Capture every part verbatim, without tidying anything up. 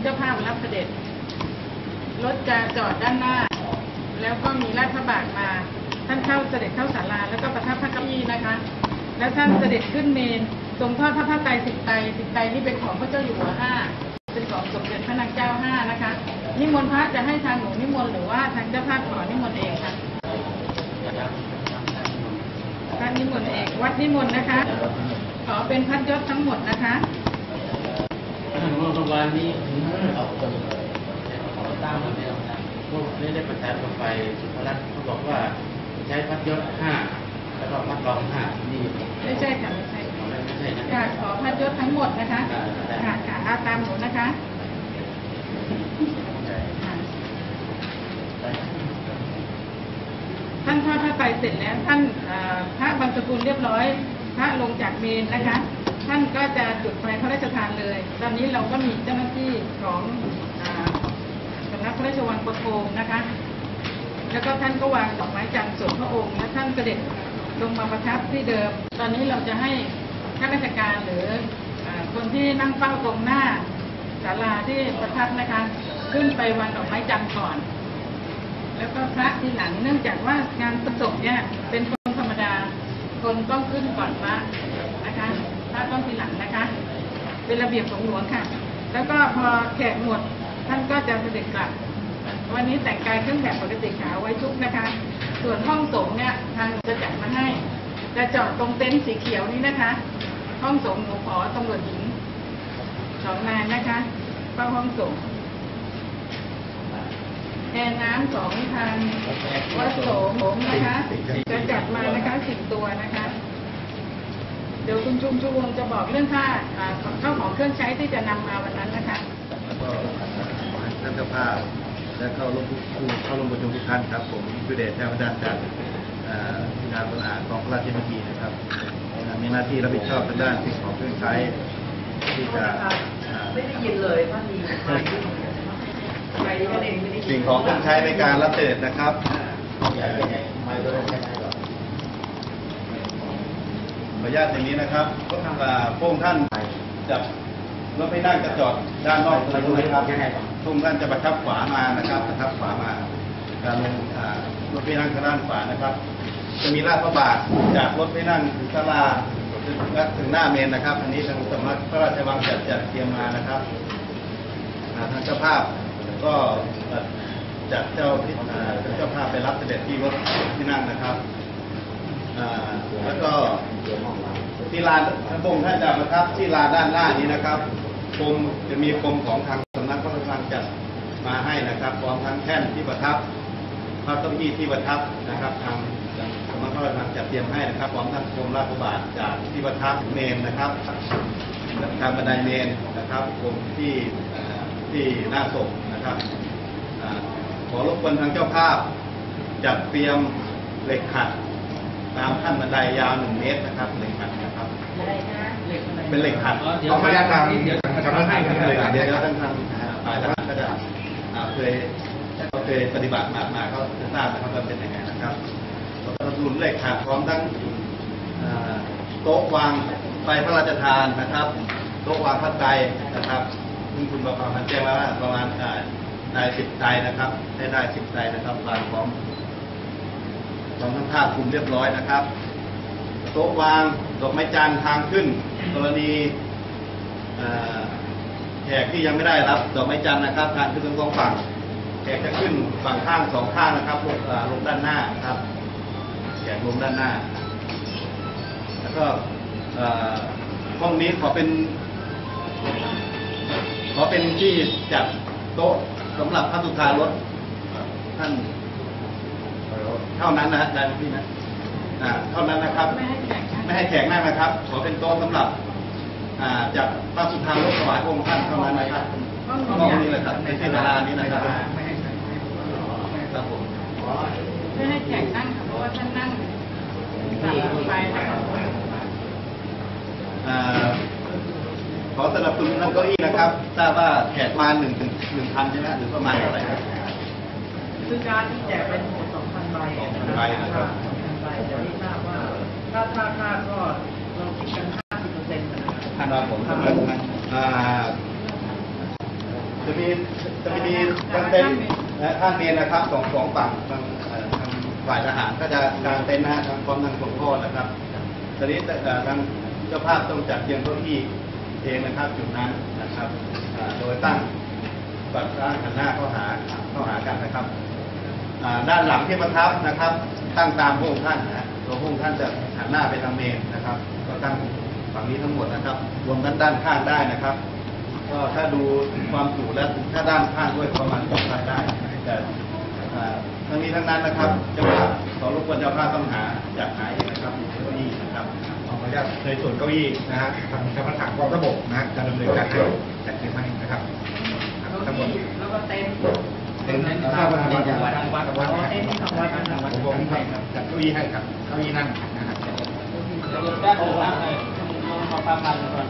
เจ้าภาพรับเสด็จรถจะจอดด้านหน้าแล้วก็มีราชพระบาทมาท่านเข้าเสด็จเข้าศาลาแล้วก็ประทับพระเก้าอี้นะคะแล้วท่านเสด็จขึ้นเมนทรงทอดพระผ้าไตรสิบไตรสิบไตรนี่เป็นของพระเจ้าอยู่หัวห้าเป็นของสมเด็จพระนางเจ้าห้านะคะนิมนต์พระจะให้ทางหนูนิมนต์หรือว่าทางเจ้าภาพขอนิมนต์เองค่ะท่านนิมนต์เองวัดนิมนต์นะคะขอเป็นพัดยศทั้งหมดนะคะเมื่อวานนี้ตามพวกนี้ได้ประชาชนไปสุภรัตน์เขาบอกว่าใช้พัดยศห้าแล้วก็พัดรองห้านี่ไม่ใช่ค่ะไม่ใช่ไม่ใช่นะค่ะขอพัดยศทั้งหมดนะคะค่ะค่ะตามหนูนะคะท่านทอดพระไตรเสร็จแล้วท่านพระบรรพกุลเรียบร้อยพระลงจากเมนนะคะท่านก็จะจุดไฟพระราชทานเลยตอนนี้เราก็มีเจ้าหน้าที่ของสำนักพระราชวังประโคมนะคะแล้วก็ท่านก็วางดอกไม้จันทร์ส่วนพระองค์และท่านเสด็จลงมาประทับที่เดิมตอนนี้เราจะให้ข้าราชการหรือคนที่นั่งเฝ้าตรงหน้าศาลาที่ประทับนะคะขึ้นไปวางดอกไม้จันทร์ก่อนแล้วก็พระที่หลังเนื่องจากว่างานประสบเนี่ยเป็นคนธรรมดาคนต้องขึ้นก่อนพระนะคะพระต้องทีหลังนะคะเป็นระเบียบของหลวงค่ะแล้วก็พอแขกหมดท่านก็จะเสด็จกลับวันนี้แต่งกายเครื่องแบบปกติขาวไว้ทุกนะคะส่วนห้องสงฆ์เนี่ยทางจะจัดมาให้จะจอดตรงเต็นท์สีเขียวนี้นะคะห้องสงฆ์หนูขอตำรวจหญิงสองนายนะคะเฝ้าห้องสงฆ์แอร์น้ำของทางวัดโสมนะคะจะจัดมานะคะสิบตัวนะคะเดี๋ยวคุณชุมชูวงจะบอกเรื่องค่าเข้าของเครื่องใช้ที่จะนำมาวันนั้นนะคะแล้วก็ท่านเจ้าภาพและเข้าร่วมเข้าร่วมประชุมทุกท่านครับผมพิเดชแท้พระดานจากงานสนามของพระราชพิธีนะครับมีหน้าที่รับผิดชอบทางด้านสิ่งของเครื่องใช้ที่จะไม่ได้ยินเลยว่ามีสิ่งของเครื่องใช้ในการรับเสด็จนะครับขออนุญาตอย่างนี้นะครับพวกท่านจะรถไม่นั่งจะจอดด้านนอกตรงนี้ครับพวกท่านจะประทับขวามานะครับประทับขวามาการลงรถไม่นั่งทางด้านขวานะครับจะมีลาดพระบาทจากรถไม่นั่งถึงศาลาถึงหน้าเมนนะครับอันนี้ทางสำนักพระราชวังจัดจัดเตรียมมานะครับทางเจ้าภาพก็จัดเจ้าที่เจ้าภาพไปรับเสด็จที่รถที่นั่งนะครับแล้วก็ที่ลานพระองค์ท่านจะประทับที่ลานด้านหน้านี้นะครับพรมจะมีพรมของทางสำนักพระราชวังจัดมาให้นะครับพร้อมทั้งแท่นที่ประทับพระเก้าอี้ที่ประทับนะครับทางสำนักพระราชวังจัดเตรียมให้นะครับพร้อมทั้งพรมราชบาทจากที่ประทับเมนนะครับทางบันไดเมนนะครับพรมที่ที่หน้าศพนะครับขอรบกวนทางเจ้าภาพจัดเตรียมเหล็กขัดตามขั้นบันไดยาวหนึ่งเมตรนะครับเหล็กขัดนะครับเป็นเหล็กขัดเอาระยะทางเดี๋ยวจะทำให้เดี๋ยวท่านทางฝ่ายทหารก็จะเคยเขาเคยปฏิบัติมามาเขาจะทราบนะครับว่าเป็นยังไงนะครับหนุนเหล็กขัดพร้อมทั้งโต๊ะวางไฟพระราชทานนะครับโต๊ะวางพระไตรนะครับซึ่งคุณประภาพันธ์แจ้งว่าประมาณได้สิบไตรนะครับได้ได้สิบไตรนะครับวางพร้อมพร้อมทั้งผ้าคลุมเรียบร้อยนะครับโต๊ะวางดอกไม้จันทร์ทางขึ้นกรณีแขกที่ยังไม่ได้รับดอกไม้จันทร์นะครับทางขึ้นทั้งสองฝั่งแขกจะขึ้นฝั่งข้างสองข้างนะครับลงลงด้านหน้าครับแขกลงด้านหน้าแล้วก็ห้องนี้ขอเป็นขอเป็นที่จัดโต๊ะสำหรับพระสุธารถท่านเท่านั้นนะได้ไหมพี่นะเท่านั้นนะครับไม่ให้แขกไม่ให้แขกนั่งนะครับขอเป็นโต๊ะสำหรับจัดพระสุธารถถวายพระองค์ท่านเท่านั้นนะครับห้องนี้เลยครับในที่ศาลานี้นะครับไม่ให้ครับผมไม่ให้แขกนั่งค่ะเพราะว่าท่านนั่งสั่งไปขอสนับสนุนนั่งเก้าอี้นะครับทราบว่าแขกมาหนึ่งถึงหนึ่งพันใช่ไหมหรือประมาณเท่าไหร่ครับคือการที่แจกเป็นหมดสองพันใบสองพันใบนะครับสองพันใบจะไม่ทราบว่าถ้าถ้าถ้าก็เราคิดกันห้าสิบเปอร์เซ็นต์นะครับท่านว่าผมทำจะมีจะมีกางเต็นท์นะข้างเมนนะครับสองสองฝั่งทางเอ่อทางฝ่ายทหารก็จะกางเต็นท์นะฮะทางพร้อมทางหลวงพ่อนะครับตอนนี้เอ่อทางเจ้าภาพต้องจัดเตรียมเก้าอี้เองนะครับจุดนั้นนะครับอ่าโดยตั้งปัดด้านหันหน้าเข้าหาเข้าหากันนะครับอ่าด้านหลังที่ประทับนะครับ ตั้งตามพระองค์ท่านนะฮะตัวพระองค์ท่านจะหันหน้าไปทางเมนนะครับก็ตั้งฝั่งนี้ทั้งหมดนะครับรวมทั้งด้านข้างได้นะครับ ก็ถ้าดูความจุแล้วถ้าด้านข้างด้วยประมาณสองพันได้แต่อ่าทั้งนี้ทั้งนั้นนะครับเจ้าภาพขอรบกวนเจ้าภาพต้องหาจัดหาเองนะครับเก้าอี้นะครับขออนุญาตในส่วนเก้าอี้นะฮะทางเจ้าพนักงานกองทบกนะฮะจะดำเนินการให้จัดเก็บให้นะครับทั้งหมดแล้วก็เต็นท์เป็นข้าววัดวัดวัดวัดวัดเต็นท์ทางวัดทางวัดผมให้ครับจัดเก้าอี้ให้ครับเก้าอี้นั่งนะครับแก้ผมว่าไอ้ขอความมันก่อน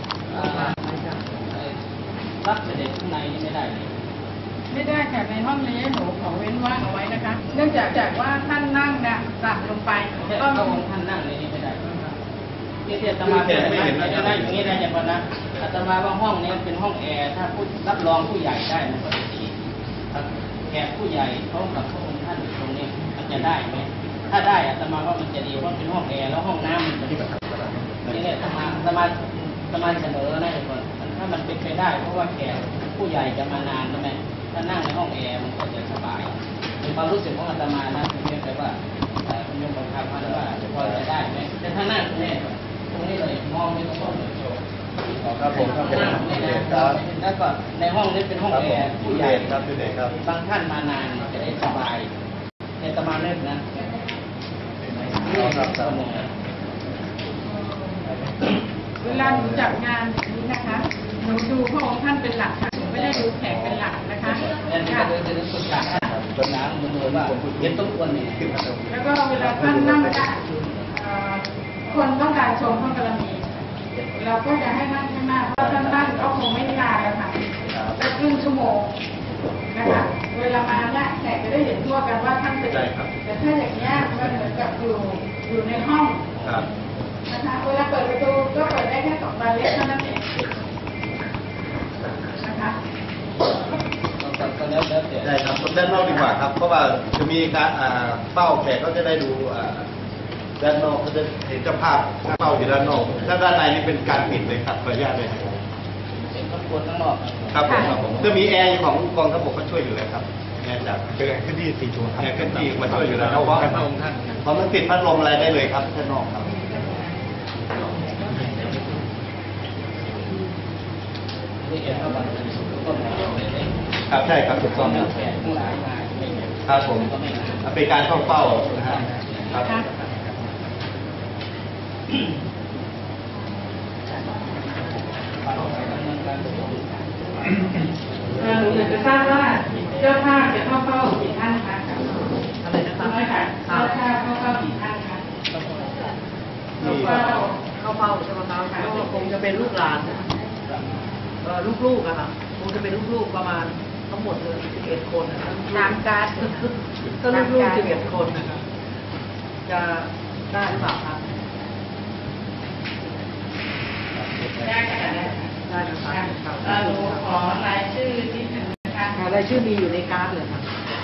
รับเสด็จข้างในนี่ไม่ได้เลยไม่ได้ค่ะในห้องนี้หนูขอเว้นว่างเอาไว้นะคะ เนื่องจากจากว่าท่านนั่งเนี่ยต่ำลงไปก็ก็พระองค์ท่านนั่งในนี้ไม่ได้ที่ที่อาตมาเป็นนะจะได้อย่างนี้ได้อย่างนั้นนะอาตมาว่าห้องนี้เป็นห้องแอร์ถ้าผู้รับรองผู้ใหญ่ได้มันก็จะดีแขกผู้ใหญ่เขากับพระองค์ท่านตรงนี้มันจะได้ไหมถ้าได้อาตมาว่ามันจะดีเพราะเป็นห้องแอร์แล้วห้องน้ำมันจะที่นี่อาตมาอาตมาอาตมาเสนอนะทุกคนถ้ามันเป็นไปได้เพราะว่าแขกผู้ใหญ่จะมานานใช่ไหมถ้านั่งในห้องแอร์มันก็จะสบายในความรู้สึกของอาตมานะเพียงแต่ว่าคุณยมบังคับมาแล้วว่าพอจะได้ไหมแต่ถ้านั่งตรงนี้ตรงนี้เลยมองไม่ต้องเลยครับผมครับผมนี่นะแล้วก็ในห้องนี้เป็นห้องแอร์ผู้ใหญ่ครับพี่เดชครับบางท่านมานานจะได้สบายในอาตมาเล่นนะครับครับเวลาหนูจัดงานอย่างนี้นะคะ หนูดูพระองค์ท่านเป็นหลักค่ะหนูไม่ได้ดูแขกเป็นหลักนะคะนั่นก็ค่ะเลยจะศึกษาตัวน้ำมันดูว่าเย็นต้องควรนี่แล้วก็เวลาท่านนั่งเนี่ยเอ่อคนต้องการชมพระบารมี เราก็จะให้นั่งข้างหน้าเพราะท่านนั่งก็คงไม่นานแล้วค่ะสักครึ่งชั่วโมงนะคะ เวลามาเนี่ยแขกจะได้เห็นทั่วกันว่าท่านเป็นแต่ถ้าอย่างเงี้ยมันเหมือนกับอยู่อยู่ในห้องครับนะคะเวลาเปิดประตูก็เปิดได้แค่สองบานเล็กเท่านั้นเองนะคะก็แล้วแล้วแต่ใช่ครับด้านนอกดีกว่าครับ เพราะว่าจะมีการอ่าเป้าแขกก็จะได้ดูอ่าด้านนอกก็จะเห็นเจ้าภาพเป้าอยู่ด้านนอก ถ้าด้านในนี่เป็นการปิดเลยครับขออนุญาตเลยครับเป็นขบวนข้างนอกครับผมครับผมจะมีแอร์ของกองทัพบกก็ช่วยอยู่เลยครับแอร์จากเป็นแหล่งพื้นที่สี่ตัวครับแอร์เครื่องที่มาช่วยอยู่แล้วเพราะพระองค์ท่านเพราะมันปิดพัดลมอะไรได้เลยครับด้านนอกครับที่เห็นเขาบอกต้นไม้เลยครับใช่ครับถูกต้องแล้คว รับแขกทั้งหลายมาไม่เห็นครับผมก็ไม่นานเป็นการเข้าเฝ้านะฮะครับเอ่อหนูอยากจะทราบว่าเจ้าภาพจะเข้าเฝ้ากี่ท่านคะอะไรนะครับน้อยค่ะเจ้าภาพเข้าเฝ้ากี่ท่านคะเข้าเฝ้าเข้าเฝ้าใช่ไหมครับก็คงจะเป็นลูกหลานเอ่อลูกๆอะค่ะคงจะเป็นลูกๆประมาณทั้งหมดเลยสิบเอ็ดคนนะครับตามการก็ลูกๆสิบเอ็ดคนนะครับจะได้หรือเปล่าครับได้ค่ะได้ค่ะได้นะครับเอ่อหนูขอรายชื่อนิดหนึ่งนะคะอ่ารายชื่อมีอยู่ในการ์ดเลยครับ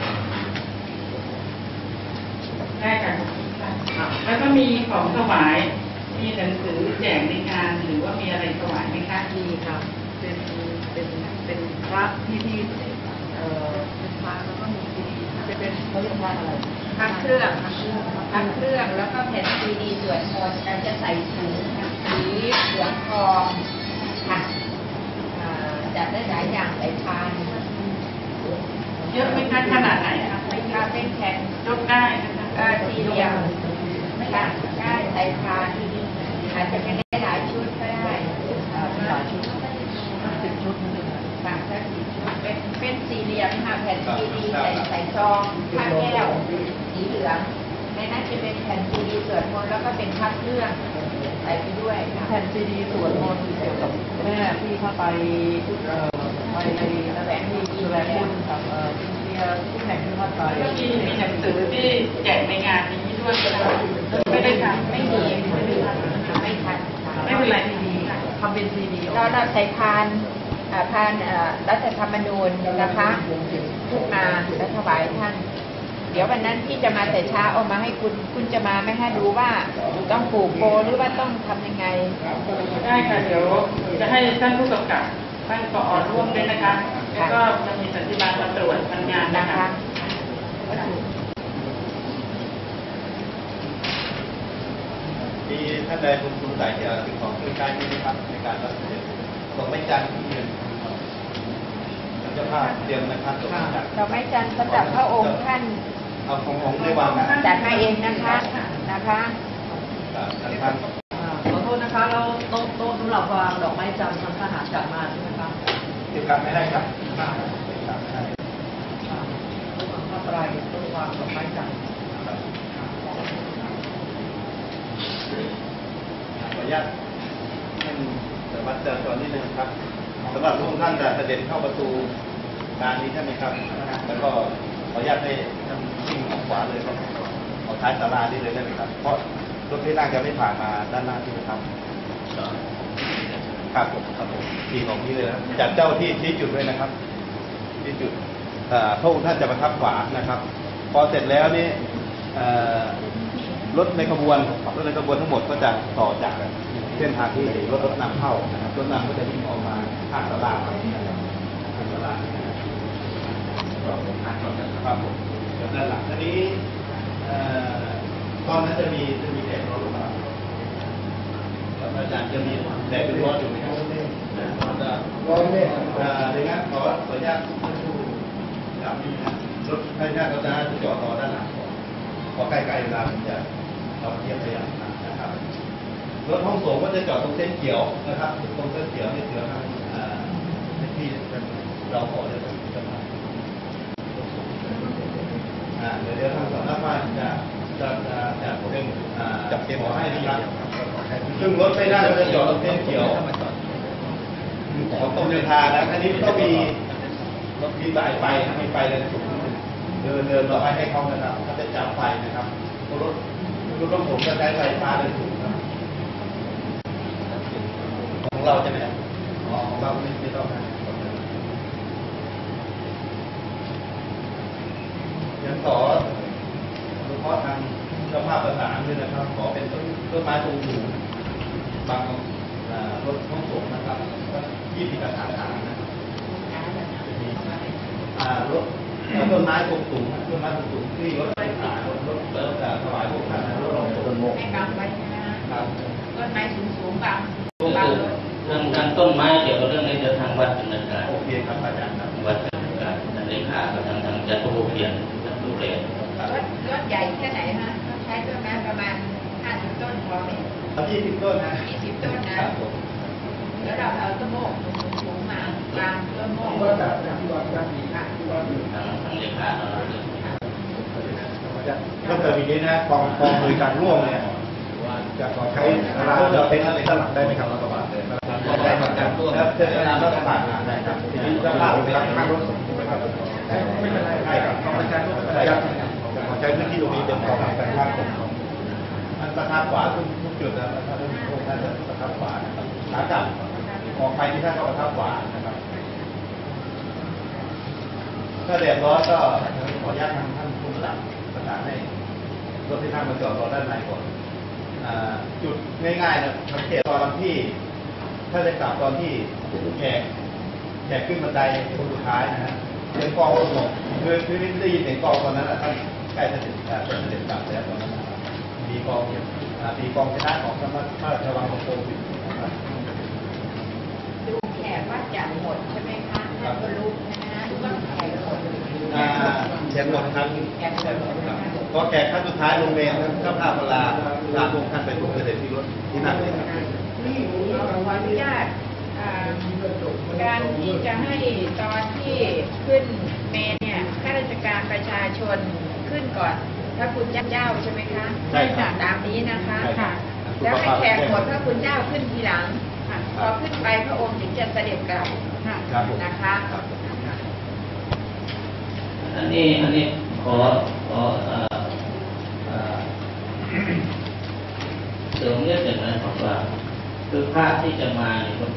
ได้ค่ะค่ะแล้วก็มีของถวาย มีหนังสือแจกในงานหรือว่ามีอะไรถวายไหมคะมีครับ เป็นเป็นเป็นพระที่ที่เอ่อเป็นพระแล้วก็มีซีดีจะเป็นเขาเรียกว่าอะไรพักเครื่องพักเครื่องพักเครื่องแล้วก็แผ่นซีดีสวดมนต์การจะใส่ถุงสีเหลืองทองค่ะอ่าจัดได้หลายอย่างใส่พานเยอะไหมคะขนาดไหนคะไม่ค่ะเป็นแผ่นยกได้นะคะก็สี่เหลี่ยมไม่ค่ะได้ใส่พานอาจจะเป็นได้หลายชุดก็ได้เอ่อหลายชุดสิบชุดนั่นเองค่ะก็สี่ชุดเป็นเป็นสี่เหลี่ยมค่ะแผ่นซีดีใส่ใส่ซองผ้าแก้วสีเหลืองในนั้นจะเป็นแผ่นซีดีสวดมนต์แล้วก็เป็นพักเครื่องใส่ไปด้วยค่ะแผ่นซีดีสวดมนต์เกี่ยวกับแม่ที่เข้าไปเอ่อไปนั่นแหละที่ดูแลคุณกับเอ่ออินเดียทุกแห่งที่เข้าไปก็มีมีหนังสือที่แจกในงานนี้ด้วยไม่ได้ค่ะไม่มีไม่มีไม่ทันไม่เป็นไรซีดีทำเป็นซีดีเราเราใส่พานอ่าผ่านเอ่อรัฐธรรมนูญนะคะขึ้นมาและถวายท่าน เดี๋ยววันนั้นที่จะมาแต่เช้าเอามาให้คุณคุณจะมาไหมคะดูว่าต้องปลูกโบหรือว่าต้องทำยังไงได้ค่ะเดี๋ยวจะให้ท่านผู้กำกับท่านกอร่วมด้วยนะคะแล้วก็จะมีสันติบาลมาตรวจทำงานนะนะคะ คะมีท่านใดคุณสงสัยเกี่ยวกับสิ่งของเครื่องใช้นี้ไหมครับในการรับเสด็จส่งไม่จันทร์ที่ยืนเจ้าภาพเตรียมนะครับส่งไม่จันทร์ดอกไม้จันทร์สำหรับพระองค์ท่านเอาของของในวังนะจัดมาเองนะคะนะคะท่านท่านอ่าขอโทษนะคะเราโต๊ะโต๊ะสำหรับวางดอกไม้จันทร์ทางทหารจัดมาใช่ไหมคะเตรียมการไม่ได้ครับเตรียมการไม่ได้อ่าโต๊ะผ้าไตรโต๊ะวางดอกไม้จันทร์ขออนุญาตท่านสวัสดิ์เจริญตอนนิดนึงครับสำหรับทุกท่านจะเสด็จเข้าประตูงานนี้ใช่ไหมครับแล้วก็ขออนุญาตให้ท่านวิ่งออกขวาเลยครับออกท้ายศาลานี่เลยได้ไหมครับเพราะรถที่นั่งจะไม่ผ่านมาด้านหน้าที่นะครับครับผมครับผมทีของนี้เลยนะจัดเจ้าที่ชี้จุดด้วยนะครับชี้จุดพระองค์ท่านจะประทับขวานะครับ พอเสร็จแล้วนี่รถในขบวนรถในขบวนทั้งหมดก็จะต่อจากเส้นทางที่รถรถนำเข้านะครับรถนำก็จะวิ่งออกมาข้างตลาดข้างตลาดครับผมด้านหลังทีนี้ตอนนั้นจะมีจะมีแดดร้อนหรือเปล่าอาจารย์จะมีแดดเป็นร้อนอยู่ไหมครับร้อนไหมดังนั้นขอขออนุญาตท่านผู้จับนี่นะรถให้ญาติเราจะจอดต่อด้านหลังพอใกล้ๆเวลาผมจะเราเทียบตัวอย่างนะครับรถห้องโถงก็จะจอดตรงเส้นเขียวนะครับตรงเส้นเขียวนี่เขียวทางที่เราขอจะจะมาเดี๋ยวเดี๋ยวทางสำนักงานจะจะจะจะเป็นจับเก็บขอให้นะครับซึ่งรถไม่ได้ก็จะจอดตรงเส้นเขียวของตรงเดินทางนะอันนี้ต้องมีรถมีสายไฟมีไฟเลยสูงเดินเดินเราให้ให้เขานะครับเขาจะจับไฟนะครับรถรถต้องผมจะใช้ไฟฟ้าเลยสูงครับของเราใช่ไหมอ๋อของเราไม่ไม่ต้องนะยังขอเฉพาะทางเจ้าภาพประสานด้วยนะครับขอเป็นต้นต้นไม้ตรงอยู่บางรถห้องส่งนะครับยี่สิบกระถางนะครับรถต้นไม้ตรงสูงต้นไม้ตรงสูงที่รถไฟฟ้ารถรถเติมแต่ถวายพวกท่านรถรองต้นโมกให้บังไว้นะครับต้นไม้สูงสูงๆบังก็บังคือเรื่องการต้นไม้เกี่ยวกับเรื่องนี้เดี๋ยวทางวัดดำเนินการโอเคครับอาจารย์ครับวัดดำเนินการทางเลขากับทางทางจัตุเพียรจัตุเรศรถรถใหญ่แค่ไหนฮะใช้ต้นไม้ประมาณห้าสิบต้นพอไหมยี่สิบต้นนะยี่สิบต้นนะ แล้วเราเอาต้นโมกสูงๆมาวางต้นโมกทางทางเลขาเราเลยก็เกิดอย่างนี้นะกองกองบริการร่วมเนี่ยจะขอใช้เวลาเราเป็นอะไรด้านหลังได้ไหมครับรัฐบาลเลยได้ครับครับเชิญเวลารัฐบาลงานได้ครับทีนี้เจ้าภาพเป็นทางรถส่งใช่ไหมครับไม่เป็นไรใช่ครับต้องใช้รถอะไรครับขอใช้พื้นที่ตรงนี้เป็นกองบริการร่วมของมันประทับขวาทุกทุกจุดนะพระองค์ท่านประทับขวานะครับขากลับออกไปที่ท่านก็ประทับขวานะครับถ้าแดดร้อนก็ขออนุญาตทางท่านผู้กำกับประสานให้รถที่ท่านมาจอดรอด้านในก่อนจุดง่ายๆนะสังเกตตอนที่ถ้าจะกลับตอนที่แขกแขกขึ้นบันไดคนสุดท้ายนะฮะเสียงกองรถคือคือไม่ได้ยินเสียงกองตอนนั้นท่านใกล้จะเสร็จจะเสร็จกลับแล้วตอนนั้นมีกองมีกองชนะของสมรพระราชวังของโควิดนะครับดูแขกว่าจะหมดใช่ไหมคะท่านก็รู้นะดูว่าแขกหมดแขกหมดครับแขกหมดนะคะพอแขกขั้นสุดท้ายลงเมนท่านข้าพลาลาพงท่านไปถูกเสด็จที่รถที่นั่งเลยครับขออนุญาตอ่าการที่จะให้ตอนที่ขึ้นเมนเนี่ยข้าราชการประชาชนขึ้นก่อนพระคุณเจ้าใช่ไหมคะใช่ครับตามนี้นะคะใช่ครับแล้วให้แขกหมดพระคุณเจ้าขึ้นทีหลังพอขึ้นไปพระองค์ถึงจะเสด็จกลับครับผมนะคะครับอันนี้อันนี้ขอขอเอ่อเอ่อเสริมเรื่องหนึ่งนะครับว่าคือพระที่จะมาเนี่ยมันเป็น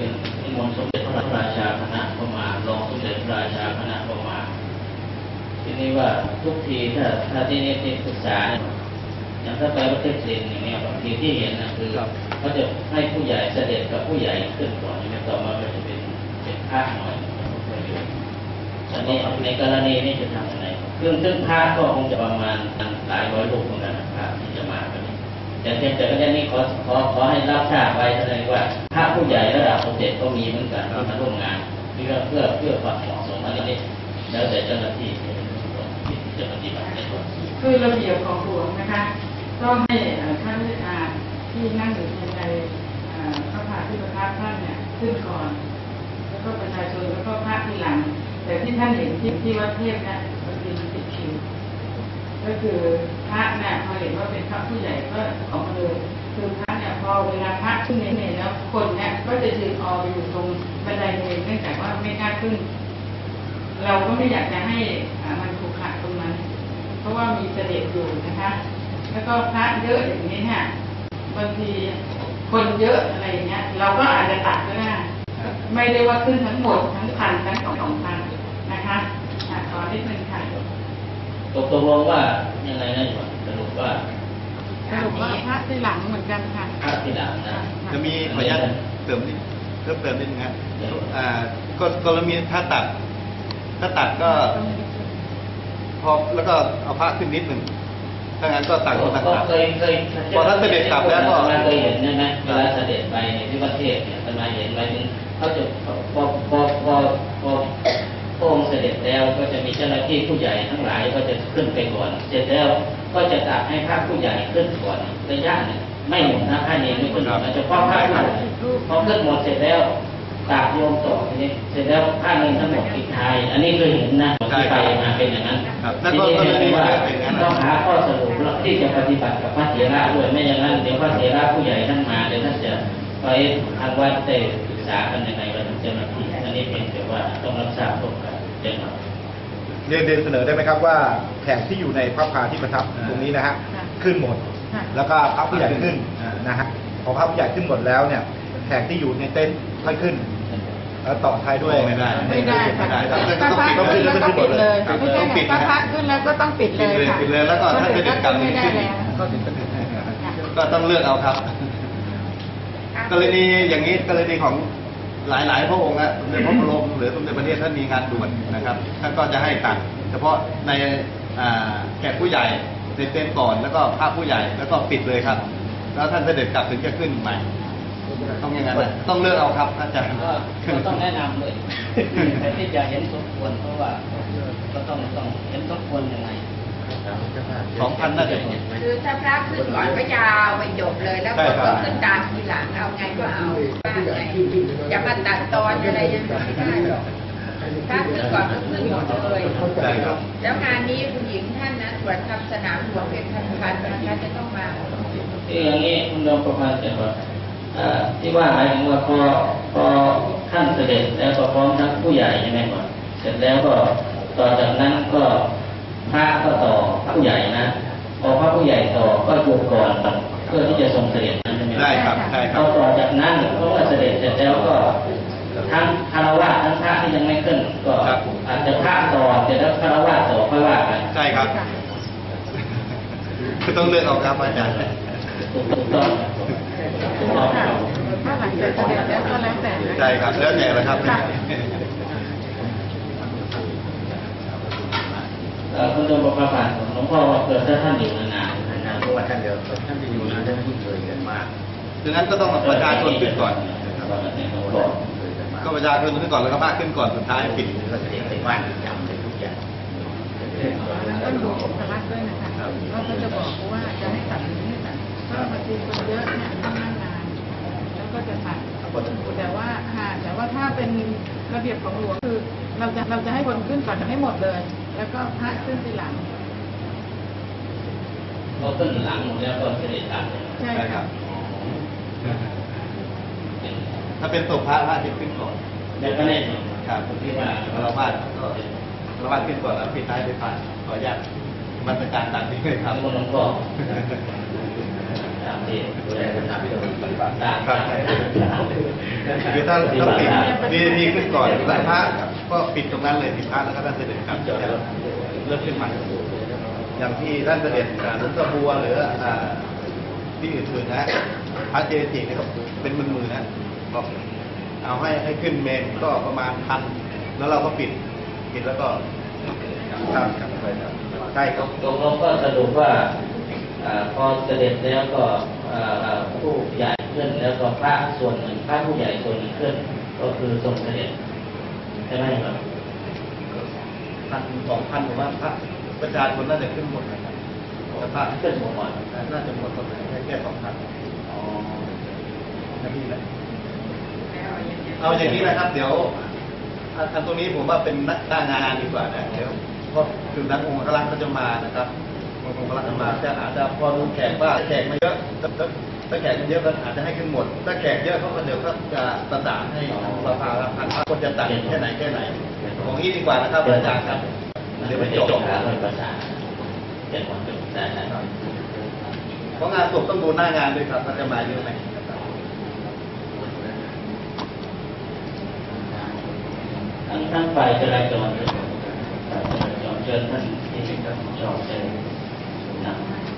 นิมนต์สมเด็จพระราชาคณะเข้ามารองสมเด็จพระราชาคณะเข้ามาทีนี้ว่าทุกทีถ้าถ้าที่นี่ที่ศึกษาเนี่ยอย่างถ้าไปประเทศจีนอย่างเงี้ยบางทีที่เห็นนะคือเขาจะให้ผู้ใหญ่เสด็จกับผู้ใหญ่ขึ้นก่อนอย่างต่อมาก็จะเป็นเป็นพระหน่อยอันนี้ในกรณีนี้จะทำยังไงซึ่งซึ่งพระก็คงจะประมาณหลายร้อยรูปเหมือนกันนะครับที่จะมากันนี้แต่เพียงแต่ก็จะนี้ขอขอขอให้รับทราบไว้แสดงว่าพระผู้ใหญ่ระดับสมเด็จก็มีเหมือนกันที่มาร่วมงานเพื่อเพื่อเพื่อความเหมาะสมอันนี้แล้วแต่เจ้าหน้าที่ที่จะปฏิบัติในส่วนคือระเบียบของหลวงนะคะก็ให้ท่านอาที่นั่งอยู่ในพระผาที่ประทับท่านเนี่ยขึ้นก่อนแล้วก็ประชาชนแล้วก็พระที่หลังแต่ที่ท่านเห็นที่ที่วัดเทพเนี่ยมันเป็นติดคิวก็คือพระเนี่ยพอเห็นว่าเป็นพระผู้ใหญ่ก็ออกมาเลยคือพระเนี่ยพอเวลาพระขึ้นเนรแล้วคนเนี่ยก็จะยืนอออยู่ตรงบันไดเนรเนื่องจากว่าไม่กล้าขึ้นเราก็ไม่อยากจะให้มันขรุขระตรงนั้นเพราะว่ามีเสด็จอยู่นะคะแล้วก็พระเยอะอย่างนี้เนี่ยบางทีคนเยอะอะไรอย่างเงี้ยเราก็อาจจะตัดก็ได้ไม่ได้ว่าขึ้นทั้งหมดทั้งพันทั้งสองสองพันนะคะขอนิดนึงค่ะตกตกลงว่ายังไงนะสรุปว่าสรุปว่าพระที่หลังเหมือนกันค่ะพระที่หลังนะจะมีขออนุญาตเติมนิดเพิ่มเติมนิดนึงครับอ่าก็กรณีถ้าตัดถ้าตัดก็พอแล้วก็เอาพระขึ้นนิดหนึ่งถ้างั้นก็ต่างคนต่างตัดเคยเคยพอท่านเสด็จกลับแล้วก็เคยเห็นใช่ไหมเวลาเสด็จไปที่ประเทศเนี่ยท่านมาเห็นไปถึงเขาจะพอพอพอพอพระองค์เสด็จแล้วก็จะมีเจ้าหน้าที่ผู้ใหญ่ทั้งหลายก็จะขึ้นไปก่อนเสร็จแล้วก็จะตัดให้พระผู้ใหญ่ขึ้นก่อนระยะหนึ่งไม่หมุนนะพระเนรไม่ขึ้นมันจะพอพระผู้ใหญ่พอขึ้นหมดเสร็จแล้วตากโยมต่อทีนี้เสร็จแล้วพระเนรทั้งหมดปิดท้ายอันนี้เคยเห็นนะที่ไปมาเป็นอย่างนั้นทีนี้เนี่ยว่าต้องหาข้อสรุปที่จะปฏิบัติกับพระเถระด้วยไม่อย่างนั้นเดี๋ยวพระเถระผู้ใหญ่ท่านมาเดี๋ยวท่านจะไปทางวัดได้ศึกษากันยังไงว่าเจ้าหน้าที่อันนี้เพียงแต่ว่าต้องรับทราบตรงกันเจ้าหน้าที่เรียนเรียนเสนอได้ไหมครับว่าแขกที่อยู่ในพระพาที่ประทับตรงนี้นะฮะขึ้นหมดแล้วก็พระผู้ใหญ่ขึ้นนะฮะพอพระผู้ใหญ่ขึ้นหมมดแล้วเนี่ยแขกที่อยู่ในเต็นท์ค่อยขึ้นแล้วต่อท้ายด้วยไม่ได้ไม่ได้ค่ะต้องปิดต้องปิดแล้วต้องปิดเลยไม่ใช่เนี่ยพระพระขึ้นแล้วก็ต้องปิดเลยค่ะปิดเลยแล้วก็ถ้าเสด็จกลับไม่ได้แล้วก็ต้องเลือกเอาครับกรณีอย่างนี้กรณีของหลายๆพระองค์นะสมเด็จพระบรมหรือสมเด็จพระเทพท่านมีงานด่วนนะครับท่านก็จะให้ตัดเฉพาะในแขกผู้ใหญ่ในเต็นท์ก่อนแล้วก็พระผู้ใหญ่แล้วก็ปิดเลยครับแล้วท่านเสด็จกลับถึงจะขึ้นใหม่ต้องอย่างนั้นต้องเลือกเอาครับอาจารย์ก็ต้องแนะนำเลยแต่ที่จะเห็นสมควรเพราะว่าก็ต้องต้องเห็นสมควรยังไงสองพันน่าจะคือถ้าพระขึ้นก่อนก็ยาวไปจบเลยแล้วคนก็ขึ้นตามทีหลังเอาไงก็เอาว่าไงอย่ามาตัดตอนอะไรยังไม่ได้หรอกถ้าขึ้นก่อนก็ขึ้นหมดเลยแล้วงานนี้คุณหญิงท่านนะตรวจทำสนามหลวงเป็นพันๆนะคะจะต้องมาที่อย่างนี้คุณรองประมาณจะว่าที่ว่าหมายถึงว่าพอพอท่านเสด็จแล้วก็พร้อมทั้งผู้ใหญ่ใช่ไหมก่อนเสร็จแล้วก็ต่อจากนั้นก็พระก็ต่อผู้ใหญ่นะพอพระผู้ใหญ่ต่อก็อยู่ก่อนเพื่อที่จะทรงเสด็จนั้นใช่ไหมได้ครับใช่ครับต่อจากนั้นเพราะว่าเสด็จเสร็จแล้วก็ทั้งคารวะทั้งพระที่ยังไม่ขึ้นก็อาจจะพระต่อเสร็จแล้วคารวะต่อค่อยว่ากันใช่ครับคือต้องเลือกเอาครับอาจารย์ถูกต้องถ้าหลังจากเสด็จแล้วก็แล้วแต่ใช่ครับแล้วแต่ละครับคุณโยมบอกว่าผ่านหลวงพ่อเกิดถ้าท่านอยู่นานๆนะเพราะว่าท่านเดียวท่านจะอยู่นานได้ไม่เคยเกินมากดังนั้นก็ต้องประชาชนขึ้นก่อนก็ประชาชนขึ้นก่อนแล้วก็พระขึ้นก่อนสุดท้ายปิดก็จะเห็นในบ้านจำเลยทุกอย่างต้องดูองค์พระด้วยนะคะว่าเขาจะบอกว่าจะให้ตัดหรือไม่ตัดเพราะบางทีคนเยอะเนี่ยต้องนั่งนานแล้วก็จะตัดแต่ว่าแต่ว่าถ้าเป็นระเบียบของหลวงคือเราจะเราจะให้คนขึ้นก่อนให้หมดเลยแล้วก็พระขึ้นทีหลังเราขึ้นหลังแล้วก็เสด็จตามใช่ครับถ้าเป็นศพพระพระจะขึ้นก่อนแล้วก็ได้ครับที่ว่าเราบ้านก็เราบ้านขึ้นก่อนแล้วปิดท้ายไปผ่านขออนุญาตมาตรการต่างที่เคยทำหลวงพ่อตามที่ดูแลทำที่เราปฏิบัติตามคือถ้าถ้าปิด วี ไอ พี ขึ้นก่อนแล้วพระก็ปิดตรงนั้นเลยปิดพระแล้วก็ท่านเสด็จกลับเริ่มขึ้นใหม่อย่างที่ท่านเสด็จหลวงตาบัวหรือที่อื่นๆนะพระเจดีย์นะครับเป็นหมื่นๆนะก็เอาให้ให้ขึ้นเมนก็ประมาณพันแล้วเราก็ปิดปิดแล้วก็ทำกับไปครับใช่ครับตกลงก็สรุปว่าพอเสด็จแล้วก็ผู้ใหญ่ขึ้นแล้วก็พระส่วนหนึ่งพระผู้ใหญ่ส่วนหนึ่งขึ้นก็คือทรงเสด็จใช่ไหมครับพันสองพันผมว่าพระประชาชนน่าจะขึ้นหมดนะครับแต่พระขึ้นหมดหมดน่าจะหมดหมดเลยแค่สองพันอ๋อนาทีนะเอาอย่างนี้นะครับ เดี๋ยวอันตรงนี้ผมว่าเป็นนักหน้างานดีกว่านะเดี๋ยวเพราะคือนักองค์กรก็จะมานะครับองค์กรจะมาจะอาจจะพอรู้แขกว่าแขกไม่เยอะถ้าแขกมันเยอะก็อาจจะให้ขึ้นหมดถ้าแขกเยอะเขาก็เดี๋ยวก็จะประสานให้สภาพันธ์คนจะตัดแค่ไหนแค่ไหนของนี้ดีกว่านะครับอาจารย์ครับเดี๋ยวไปจบแล้วภาษาเจ็ดวันเป็นได้นะครับเพราะงานศพต้องดูหน้างานด้วยครับว่าจะมาเยอะไหมทั้งทั้งฝ่ายจราจรเชิญท่านที่ชอบเชิญนะ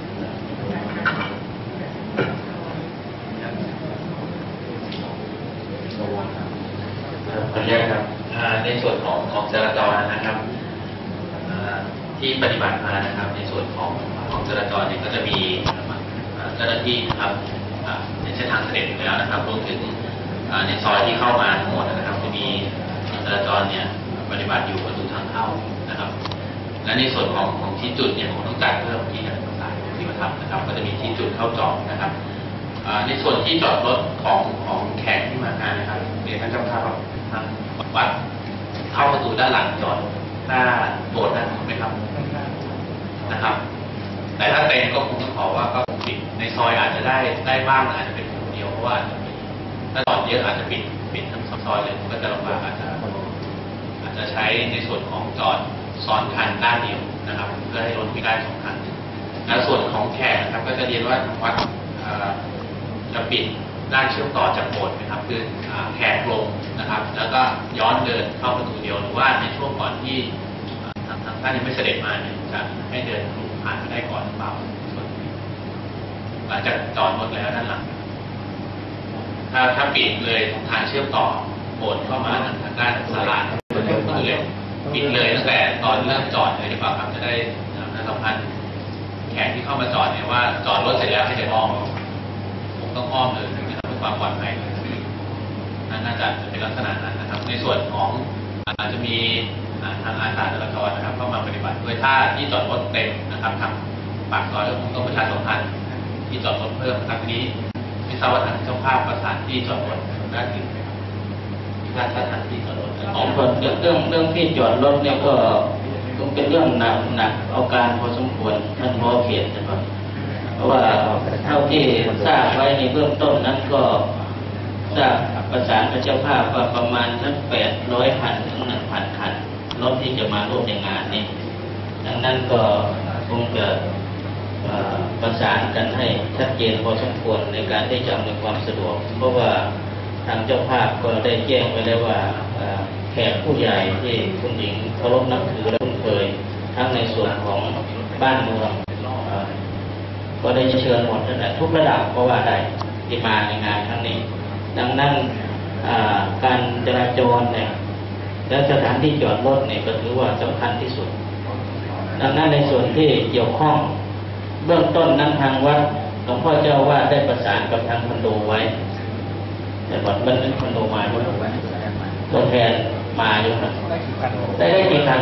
ขออนุญาตครับในส่วนของของจราจรนะครับที่ปฏิบัติมานะครับในส่วนของของจราจรเนี่ยก็จะมีเจ้าหน้าที่นะครับในเส้นทางเสด็จอยู่แล้วนะครับรวมถึงในซอยที่เข้ามาทั้งหมดนะครับจะมีจราจรเนี่ยปฏิบัติอยู่ประตูทางเข้านะครับและในส่วนของของที่จุดเนี่ยผมต้องการเพิ่มที่ต่างๆที่มาทำนะครับก็จะมีที่จุดเข้าจอดนะครับในส่วนที่จอดรถของของแขกที่มางานนะครับเรียนท่านเจ้าภาพทางวัดเข้าประตูด้านหลังจอดหน้าโบสถ์นั่นไหมครับนะครับแต่ถ้าเต็มก็คงต้องขอว่าก็คงปิดในซอยอาจจะได้ได้บ้างอาจจะเป็นคนเดียวเพราะว่าถ้าจอดเยอะอาจจะปิดปิดทั้งซอยเลยก็จะลำบากอาจจะอาจจะใช้ในส่วนของจอดซ้อนคันด้านเดียวนะครับเพื่อให้รถวิ่งได้สองคันและส่วนของแขกนะครับก็จะเรียนว่าทางวัดจะปิดด้านเชื่อมต่อจากโบสถ์นะครับคือแขกลงนะครับแล้วก็ย้อนเดินเข้าประตูเดียวหรือว่าในช่วงก่อนที่ทางท่านยังไม่เสด็จมาเนี่ยจะให้เดินผ่านไปได้ก่อนหรือเปล่าหลังจากจอดรถแล้วด้านหลังถ้าถ้าปิดเลยทางเชื่อมต่อโบสถ์เข้ามาทางด้านศาลาก็เลยปิดเลยตั้งแต่ตอนเริ่มจอดเลยดีกว่าครับจะได้ประชาสัมพันธ์แขกที่เข้ามาจอดเนี่ยว่าจอดรถเสร็จแล้วให้เดินอ้อมผมต้องอ้อมเลยนะครับเพื่อความปลอดภัยน่าจะเป็นลักษณะนั้นนะครับในส่วนของอาจจะมีทางอาสาจราจรนะครับเข้ามาปฏิบัติด้วยถ้าที่จอดรถเต็มนะครับทางปากซอยแล้วคงต้องประชาสัมพันธ์ที่จอดรถเพิ่มนะครับนี้ไม่ทราบว่าทางเจ้าภาพประสานที่จอดรถได้ถึงถ้าสถานที่จอดรถของเรื่องเรื่องเรื่องที่จอดรถเนี่ยก็คงเป็นเรื่องหนักหนักเอาการพอสมควรท่านพอเขตนะครับเพราะว่าเท่าที่ทราบไว้ในเบื้องต้นนั้นก็ทราบประสานกับเจ้าภาพว่าประมาณสักแปดร้อยคันถึงหนึ่งพันคันรถที่จะมาร่วมในงานนี้ดังนั้นก็คงจะประสานกันให้ชัดเจนพอสมควรในการที่จะอำนวยความสะดวกเพราะว่าทางเจ้าภาพก็ได้แจ้งไปแล้วว่าแขกผู้ใหญ่ที่คุณหญิงเคารพนับถือและคุ้นเคยทั้งในส่วนของบ้านเมืองก็ได้เชิญหมดนั่นแหละทุกระดับก็ว่าได้ที่มาในงานครั้งนี้ดังนั้นการจราจรเนี่ยและสถานที่จอดรถเนี่ยก็ถือว่าสำคัญที่สุดดังนั้นในส่วนที่เกี่ยวข้องเบื้องต้นนั้นทางวัดหลวงพ่อเจ้าว่าได้ประสานกับทางคอนโดไว้แต่บัดมันเป็นคอนโดมาด้วยตัวแทนมาอยู่นะได้ได้กี่คัน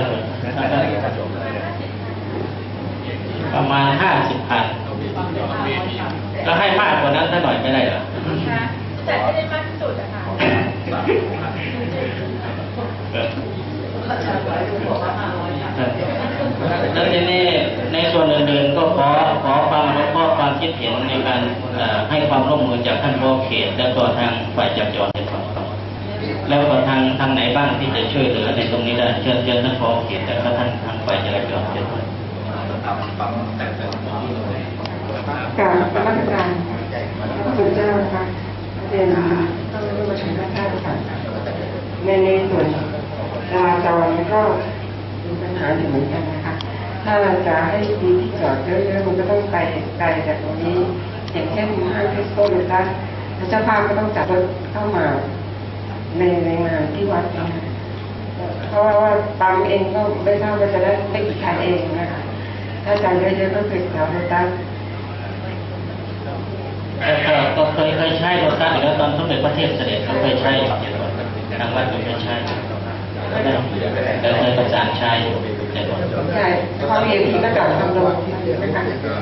ประมาณห้าสิบคันแล้วให้มากกว่านั้นถ้าหน่อยไม่ได้หรอแต่ไม่ได้มากที่สุดอะค่ะแล้วทีนี้ในส่วนอื่นๆก็ขอขอความรู้ข้อความคิดเห็นในการให้ความร่วมมือจากท่านพ่อเขตและก็ทางฝ่ายจราจรในฝั่งต่อแล้วก็ทางทางไหนบ้างที่จะช่วยเหลือในตรงนี้ได้เชิญเชิญท่านพ่อเขตและก็ท่านทางฝ่ายจราจรเชิญครับการรักการพระคุณเจ้าค่ะเรียนท่านผู้ประชุมท่านในในส่วนจราจรก็มีปัญหาอยู่เหมือนกันนะคะถ้าเราจะให้มีที่จอดเยอะๆมันก็ต้องไกลไกลจากตรงนี้อย่างเช่นห้างเทสโก้หรือร้านเจ้าภาพก็ต้องจัดรถเข้ามาในในงานที่วัดนะคะเพราะว่าปั๊มเองก็ไม่ทราบว่าจะได้ไม่กี่คันเองนะคะถ้าจัดเยอะๆก็คือแถวรถตัสก็เคยเคยใช้รถตัสแล้วตอนสมเด็จพระเทพเสด็จก็เคยใช้ทางวัดก็เคยใช้ก็ได้ก็เคยประสานใช้อยู่แต่ว่าใช่พอเองที่ก็จอดทำรถนะคะ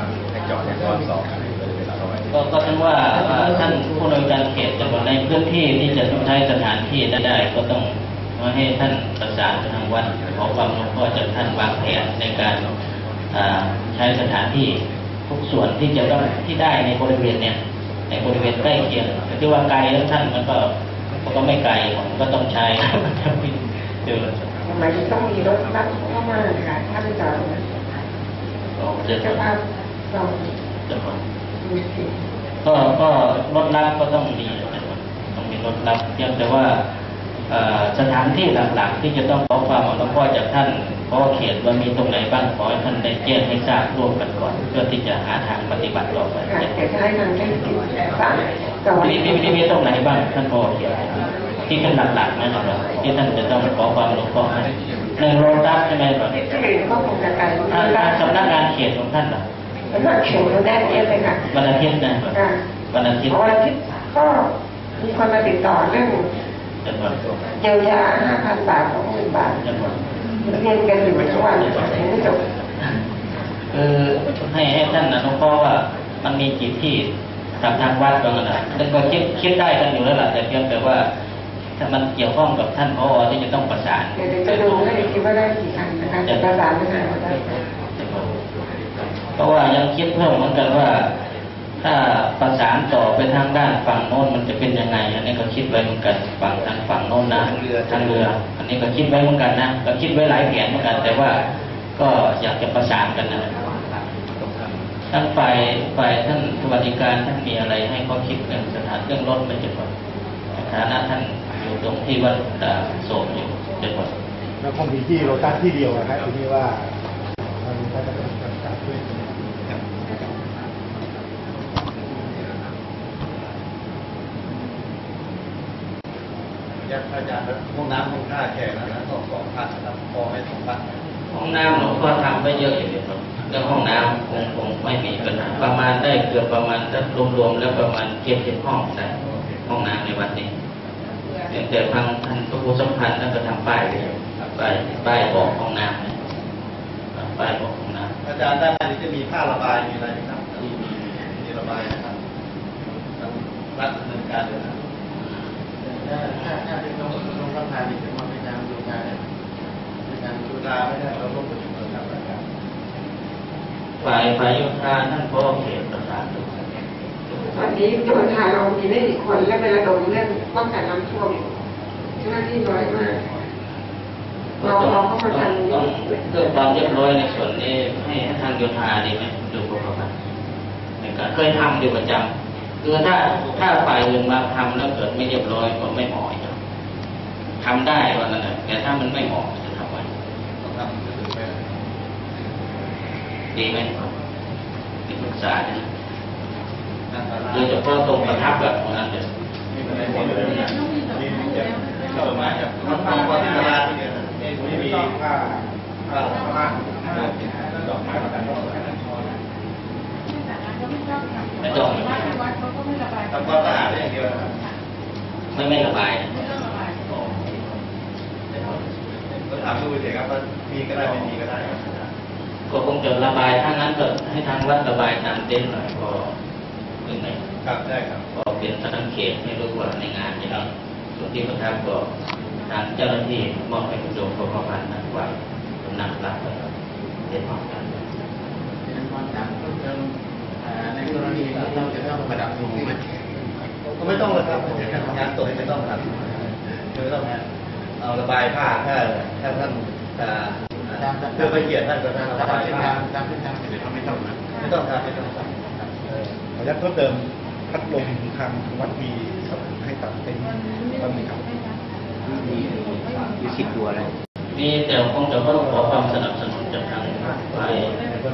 ก็ก็ทั้งว่าท่านผู้อำนวยการเขตจังหวัดในพื้นที่ที่จะใช้สถานที่ได้ ก็ต้องมาให้ท่านประสานทางวัดขอความอนุเคราะห์จากท่านวางแผนในการใช้สถานที่ทุกส่วนที่จะต้องที่ได้ในบริเวณเนี่ยในบริเวณใกล้เคียงที่ว่าไกลแล้วท่านมันก็มันก็ไม่ไกลมันก็ต้องใช้เดี๋ยวหมายถึงต้องมีรถบัสเข้ามาค่ะถ้าไม่จอดนะจะเจ้าภาพสองจะก็ก็รถรับก็ต้องมีต้องมีรถรับเพียงแต่ว่าสถานที่หลักๆที่จะต้องขอความอนุเคราะห์จากท่านเพราะเขตว่ามีตรงไหนบ้างขอให้ท่านได้แจ้งให้ทราบร่วมกันก่อนเพื่อที่จะหาทางปฏิบัติต่อไปค่ะแต่จะให้ทางเทศกิจสั่งแต่วันที่นี้ที่มีตรงไหนบ้างท่านพอเขียนที่เป็นหลักๆนะครับที่ท่านจะต้องขอความอนุเคราะห์ให้หนึ่งโรตัสใช่ไหมครับที่อื่นก็คงจะไกลทางการสำนักงานเขตของท่านล่ะสำนักเขียนเราได้เยอะเลยค่ะวันอาทิตย์นะครับค่ะวันอาทิตย์วันอาทิตย์ก็มีคนมาติดต่อเรื่องจังหวัดเยียวยาห้าพันบาทสองหมื่นบาทจังหวัดเรียนกันอยู่ทุกวันยังไม่จบคือให้ให้ท่านอนุเคราะห์ว่ามันมีกี่ที่ทางทางวัดบางนะซึ่งก็คิดคิดได้กันอยู่แล้วล่ะแต่เพียงแต่ว่าถ้ามันเกี่ยวข้องกับท่านผอที่จะต้องประสานเดี๋ยวจะดูให้คิดว่าได้กี่คันนะคะจะประสานไปหาว่าได้เพราะว่ายังคิดเพิ่มเหมือนกันว่า ถ้าประสานต่อไปทางด้านฝั่งโน้นมันจะเป็นยังไงอันนี้ก็คิดไว้เหมือนกันฝั่งทางฝั่งโน้นนะทางเรืออันนี้ก็คิดไว้เหมือนกันนะก็คิดไว้หลายแผนเหมือนกัน แต่ว่าก็อยากจะประสานกันนะทั้งฝ่ายฝ่ายท่านสวัสดิการท่านมีอะไรให้เขาคิดเรื่องสถานเรื่องรถไปจังหวัดฐานะท่านอยู่ตรงที่วัดโสมอยู่จังหวัดแล้วคงมีที่โรตัสที่เดียวนะครับทีนี้ว่ามันก็จะเป็นการจัดด้วยยัดอาจารย์ห้องน้ำห้องท่าแค่นั้นนะสองสองพันนะครับพอให้สองพันห้องน้ำหลวงพ่อทำไปเยอะอยู่ครับเรื่องห้องน้ำคงคงไม่มีปัญหาประมาณได้เกือบประมาณถ้ารวมๆแล้วประมาณเจ็ดสิบห้องแต่ห้องน้ำในวัดนี้แต่ทางท่านพระครูสัมพันธ์ท่านก็ทำป้ายเลยป้ายป้ายบอกห้องน้ำเนี่ยป้ายบอกห้องน้ำอาจารย์ด้านนี้จะมีผ้าระบายมีอะไรครับมีมีมีระบายนะครับทางรัฐดำเนินการเลยนะถ้าถ้าถ้าเป็นน้องน้องรับทานนี่เป็นว่าเป็นการดูงานเป็นการดูงานไม่ได้เราร่วมประชุมกันครับอาจารย์ฝ่ายฝ่ายโยธาท่านพ่อเขตประสานดูวันนี้โยธาเรามีไม่กี่คนและเป็นระดมเรื่องป้องกันน้ำท่วมเจ้าหน้าที่น้อยมากเราเราก็มาทำต้องเพื่อความเรียบร้อยในส่วนนี้ให้ทางโยธาดีไหมดูพวกเราครับในการเคยทำอยู่ประจำคือถ้าถ้าฝ่ายอื่นมาทำแล้วเกิดไม่เรียบร้อยก็ไม่เหมาะครับทำได้วันนั้นแต่ถ้ามันไม่เหมาะจะทำไงต้องทำคือแม่ดีไหมครับที่ปรึกษาเนี่ยโดยเฉพาะตรงประทับแบบนั้นเลยมีอะไรหมดเลยนะมีมีดอกไม้ครับทำทำความที่ตลาดนี่เนี่ยไม่มีผ้าผ้าผ้าดอกไม้ประกันไม่ต้องวัดเขาก็ไม่ระบายทำความสะอาดได้อย่างเดียวนะครับไม่ไม่ระบายนะไม่ต้องระบายก็ถามดูเฉยครับว่ามีก็ได้ไม่มีก็ได้ครับก็คงจะระบายถ้างั้นก็ให้ทางวัดระบายตามเต็นท์หน่อยก็ยังไงครับได้ครับก็เป็นสังเกตให้รู้ว่าในงานนี้ส่วนที่ประทับก็ทางเจ้าหน้าที่มอบให้คุณโยมพระพันธ์นักว่าหนักหลักเลยเด็ดมากกันในกรณีเราจะต้องประดับตรงนี้ก็ไม่ต้องเลยครับงานตัวไม่ต้องครับไม่ต้องนะเอาระบายผ้าถ้าถ้าท่านเพื่อไปเกียรติท่านก็ท่านระบายผ้าตามที่ทางเสร็จไม่ต้องนะไม่ต้องครับไม่ต้องครับขออนุญาตเพิ่มเติมพัดลมทางวัดมีให้ตัดเป็นบ้างไหมครับมีสิบตัวแล้วมีแต่คงจะต้องขอความสนับสนุนจากทางฝ่าย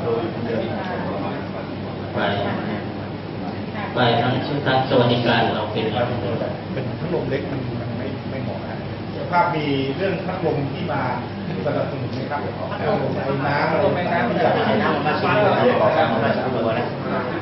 ฝ่ายฝ่ายทั้งทางสวัสดิการเราเป็นเป็นพัดลมเล็กมันมันไม่ไม่เหมาะนะภาพมีเรื่องพัดลมที่มาสนับสนุนไหมครับพัดลมไอ้น้ำอะไรน้ำที่อยากให้น้ำมาชิมแล้วก็มาชิมตัวนะ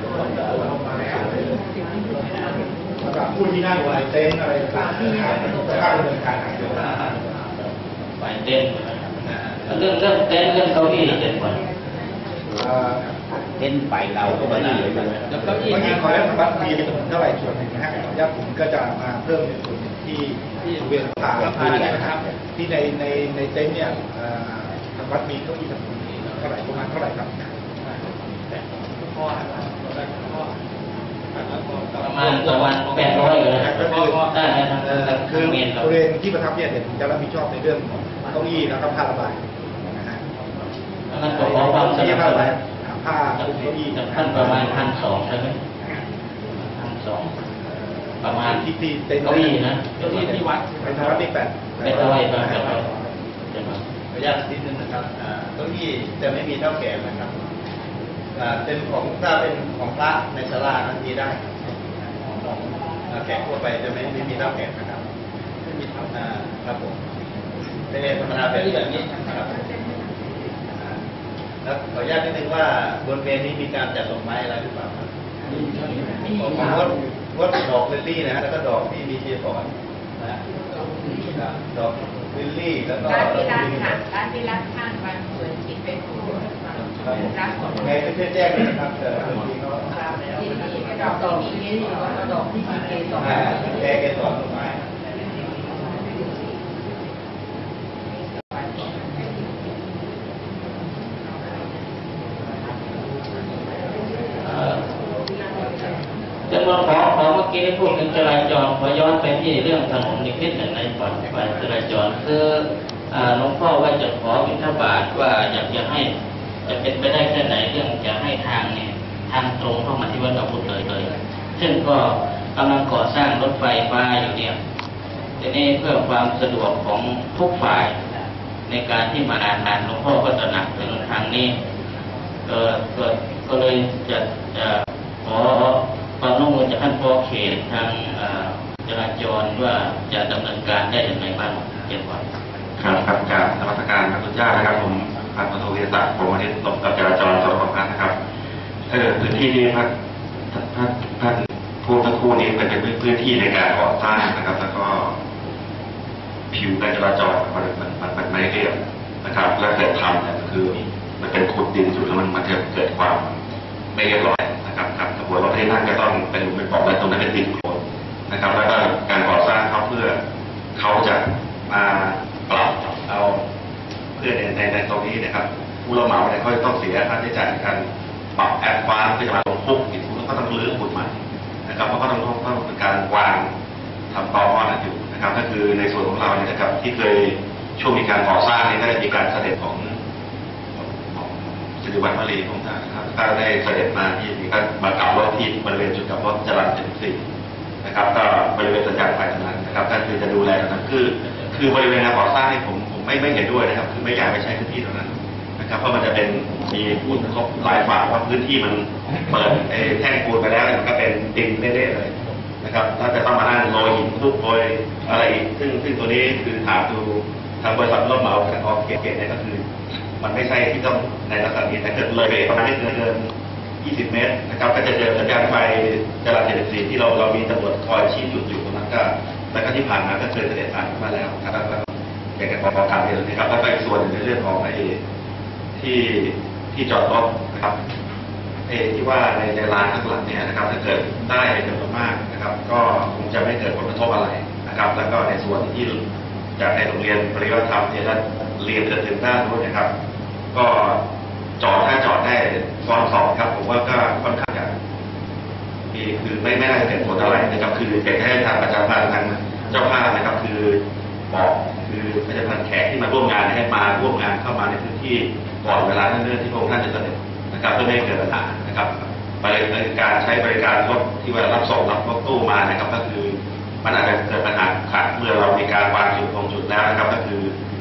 แล้วก็ผู้ที่นั่งอะไรเต็นท์อะไรต่างๆนะครับจะเข้าดำเนินการหาเรื่องฝ่ายเต้นเรื่องเรื่องเต้นเรื่องเก้าอี้เด่นกว่าเต้นไปเราก็ไม่ได้เลยแล้วเก้าอี้เมื่อกี้ขออนุญาตวัดมีเท่าไหร่ส่วนหนึ่งนะฮะขออนุญาตผมก็จะมาเพิ่มในส่วนที่ที่เวียนผ่านนะครับที่ในในในเต็นท์เนี่ยทางวัดมีเก้าอี้จำนวนเท่าไหร่ประมาณเท่าไหร่ครับประมาณประมาณแปดร้อยเลยนะครับได้ไหมทางทางคือเมนเราบริเวณที่ประทับเนี่ยเดี๋ยวผมจะรับผิดชอบในเรื่องของเก้าอี้แล้วก็ผ้าระบายนะฮะนั่นก็ขอความสนับสนุนผ้าคุมเก้าอี้ท่านประมาณพันสองใช่ไหมพันสองประมาณที่ที่เต็นท์เก้าอี้นะเก้าอี้ที่วัดในทางวัดนี่แปดเป็นเท่าไหร่บ้างครับขออนุญาตนิดนึงนะครับเก้าอี้จะไม่มีเท่าแก่นะครับเป็นของถ้าเป็นของพระในศาลานั้นมีได้แขกทั่วไปจะไม่ไม่มีเท่าแก่นะครับไม่มีเท่าครับผมเป็นธรรมดาแบบนี้นะครับแล้วขออนุญาตนิดนึงว่าบนเวรนี้มีการจัดดอกไม้อะไรหรือเปล่าครับผมงดงดดอกลิลลี่นะฮะแล้วก็ดอกที่มีเทียร์ก่อนนะดอกลิลลี่แล้วก็ร้านที่ร้านค่ะร้านที่ร้านข้างวันเปิดกินเป็นคู่ร้านของไงก็ช่วยแจ้งเลยนะครับเออทีเขาที่นี่ก็ดอกที่มีเกสรดอกที่มีเกสรแก้เกสรดอกไม้จำนวนของของเมื่อกี้ได้พูดถึงจราจรขอย้อนไปที่เรื่องถนนนิดหนึ่งในฝ่ายฝ่ายจราจรคือหลวงพ่อว่าจะขอบิณฑบาตว่าอยากจะให้จะเป็นไปได้แค่ไหนเรื่องจะให้ทางเนี่ยทางตรงเข้ามาที่วัดดอกพุธเลยเลยซึ่งก็กำลังก่อสร้างรถไฟฟ้าอยู่เนี่ยทีนี้เพื่อความสะดวกของทุกฝ่ายในการที่มาอ่านงานหลวงพ่อก็ตระหนักถึงทางนี้เอ่อก็ก็เลยจะจะขอความร่วมมือจากท่านพ่อเขตทางจราจรว่าจะดำเนินการได้อย่างไรบ้างเกี่ยวกับครับครับจากนมัสการพระพุทธเจ้านะครับผมพันธุ์โทวิศักดิ์ผมวันนี้ตกกับจราจรสรพัฒน์นะครับเออพื้นที่นี้พักท่านท่านผู้ทั้งคู่นี้เป็นเป็นพื้นที่ในการก่อสร้างนะครับแล้วก็ผิวการจราจรมันมันมันมันไม่เรียบนะครับและเกิดทำเนี่ยคือมันเป็นขุดดินสุดแล้วมันมันจะเกิดความไม่เรียบร้อยนะครับครับกระบวนการที่นั่นก็ต้องเป็นเป็นบอกเลยตรงนั้นเป็นดินโคลนนะครับแล้วก็การก่อสร้างเขาเพื่อเขาจะมาปรับเอาเพื่อในในในตรงนี้นะครับผู้รับเหมาเนี่ยเขาจะต้องเสียค่าใช้จ่ายในการปรับแอดวานซ์เพื่อจะมาลงพุกอีกทุกก็ต้องรื้อขุดใหม่นะครับเพราะก็ต้องต้องเป็นการวางทำต่อว่านั้นอยู่นะครับก็คือในส่วนของเราเนี่ยนะครับที่เคยช่วงมีการก่อสร้างนี่ก็ได้มีการเสด็จของสิริวัณวลีของท่านนะครับก็ได้เสด็จมาที่นี่ก็มากลับรถที่บริเวณจุดกลับรถจรัญเจ็ดสิบสี่นะครับก็บริเวณสัญญาณไฟตรงนั้นนะครับก็คือจะดูแลตรงนั้นคือคือบริเวณการก่อสร้างนี่ผมผมไม่ไม่เห็นด้วยนะครับคือไม่อยากไปใช้พื้นที่ตรงนั้นนะครับเพราะมันจะเป็นมีผลกระทบหลายฝ่ายเพราะพื้นที่มันเปิดแท่งปูนไปแล้วมันก็เป็นดินเละๆเลยนะครับถ้าจะต้องมานั่งโรยหินทุบโรยอะไรอีกซึ่งซึ่งตัวนี้คือถามดูทางบริษัทรับเหมาทางออฟเกตเนี่ยก็คือมันไม่ใช่ที่ต้องในลักษณะนี้แต่เกิดเลยไปประมาณไม่เกินยี่สิบเมตรนะครับก็จะเจอสัญญาณไฟจราจรเจ็ดสิบสี่ที่เราเรามีตำรวจคอยชี้จุดอยู่ตรงนั้นก็แล้วก็ที่ผ่านมาก็เคยเสด็จผ่านมาแล้วนะครับแล้วอยากจะขอการเรียนนะครับแล้วก็อีกส่วนในเรื่องของไอ้ที่ที่จอดรถนะครับเอที่ว่าในในลานข้างหลังเนี่ยนะครับถ้าเกิดได้เป็นจำนวนมากนะครับก็คงจะไม่เกิดผลกระทบอะไรนะครับแล้วก็ในส่วนที่จากในโรงเรียนปริยัติธรรมเนี่ยแล้วเรียนถึงด้านนู้นนะครับก็จอดถ้าจอดได้ซ้อนสองครับผมว่าก็ค่อนข้างจะมีคือไม่ไม่น่าจะเป็นผลอะไรนะครับคือเป็นแค่ทางประชาพันธ์ทางเจ้าภาพนะครับคือบอกคือประชาพันธ์แขกที่มาร่วมงานให้มาร่วมงานเข้ามาในพื้นที่ก่อนเวลาเนื่องที่พระองค์ท่านจะเสด็จนะครับเพื่อไม่ให้เกิดปัญหานะครับบริการใช้บริการรถที่เวลารับส่งรับรถตู้มานะครับก็คือมันอาจจะเกิดปัญหาขาดเมื่อเรามีการวางจุดตรงจุดแล้วนะครับก็คือ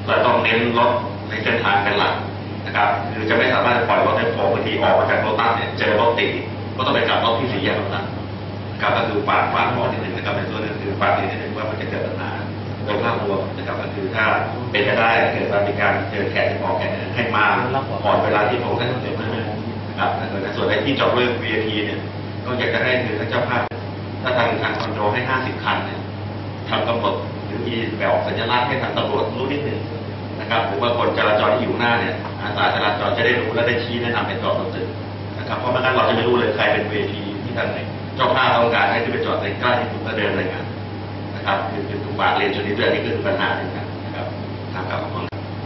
เราต้องเน้นรถในเส้นทางเป็นหลักนะครับคือจะไม่สามารถปล่อยรถให้พอบางทีออกมาจากโรตัสเนี่ยเจอรถติดก็ต้องไปกลับรถที่สี่แยกโรตัสนะครับก็คือฝากฝากขอที่หนึ่งนะครับในส่วนนึงคือฝากที่หนึ่งว่ามันจะเกิดปัญหาโดยภาพรวมนะครับก็คือถ้าเป็นไปได้เกิดมีการเจอแขกออกแขกให้มาก่อนเวลาที่ผมได้ต้องเจอมานะครับในส่วนในที่จอดรถ วี ไอ พี เนี่ยก็อยากจะให้คือท่านเจ้าภาพถ้าทางทางคอนโดให้ห้าสิบคันเนี่ยทำกำหนดหรือมีแบบสัญลักษณ์ให้ทางตำรวจรู้นิดหนึ่งนะครับหรือว่าคนจราจรที่อยู่หน้าเนี่ยอาสาจราจรจะได้รู้และได้ชี้แนะนำเป็นจอดรถตึกนะครับเพราะไม่งั้นเราจะไม่รู้เลยใครเป็น วี ไอ พี ที่ท่านเจ้าภาพต้องการให้ที่ไปจอดในใกล้ที่สุดและเดินเลยกันนะครับคือคือถูกบาดเลนชนิดเดียวนี่คือปัญหาหนึ่งนะครับนะครับขอบคุณ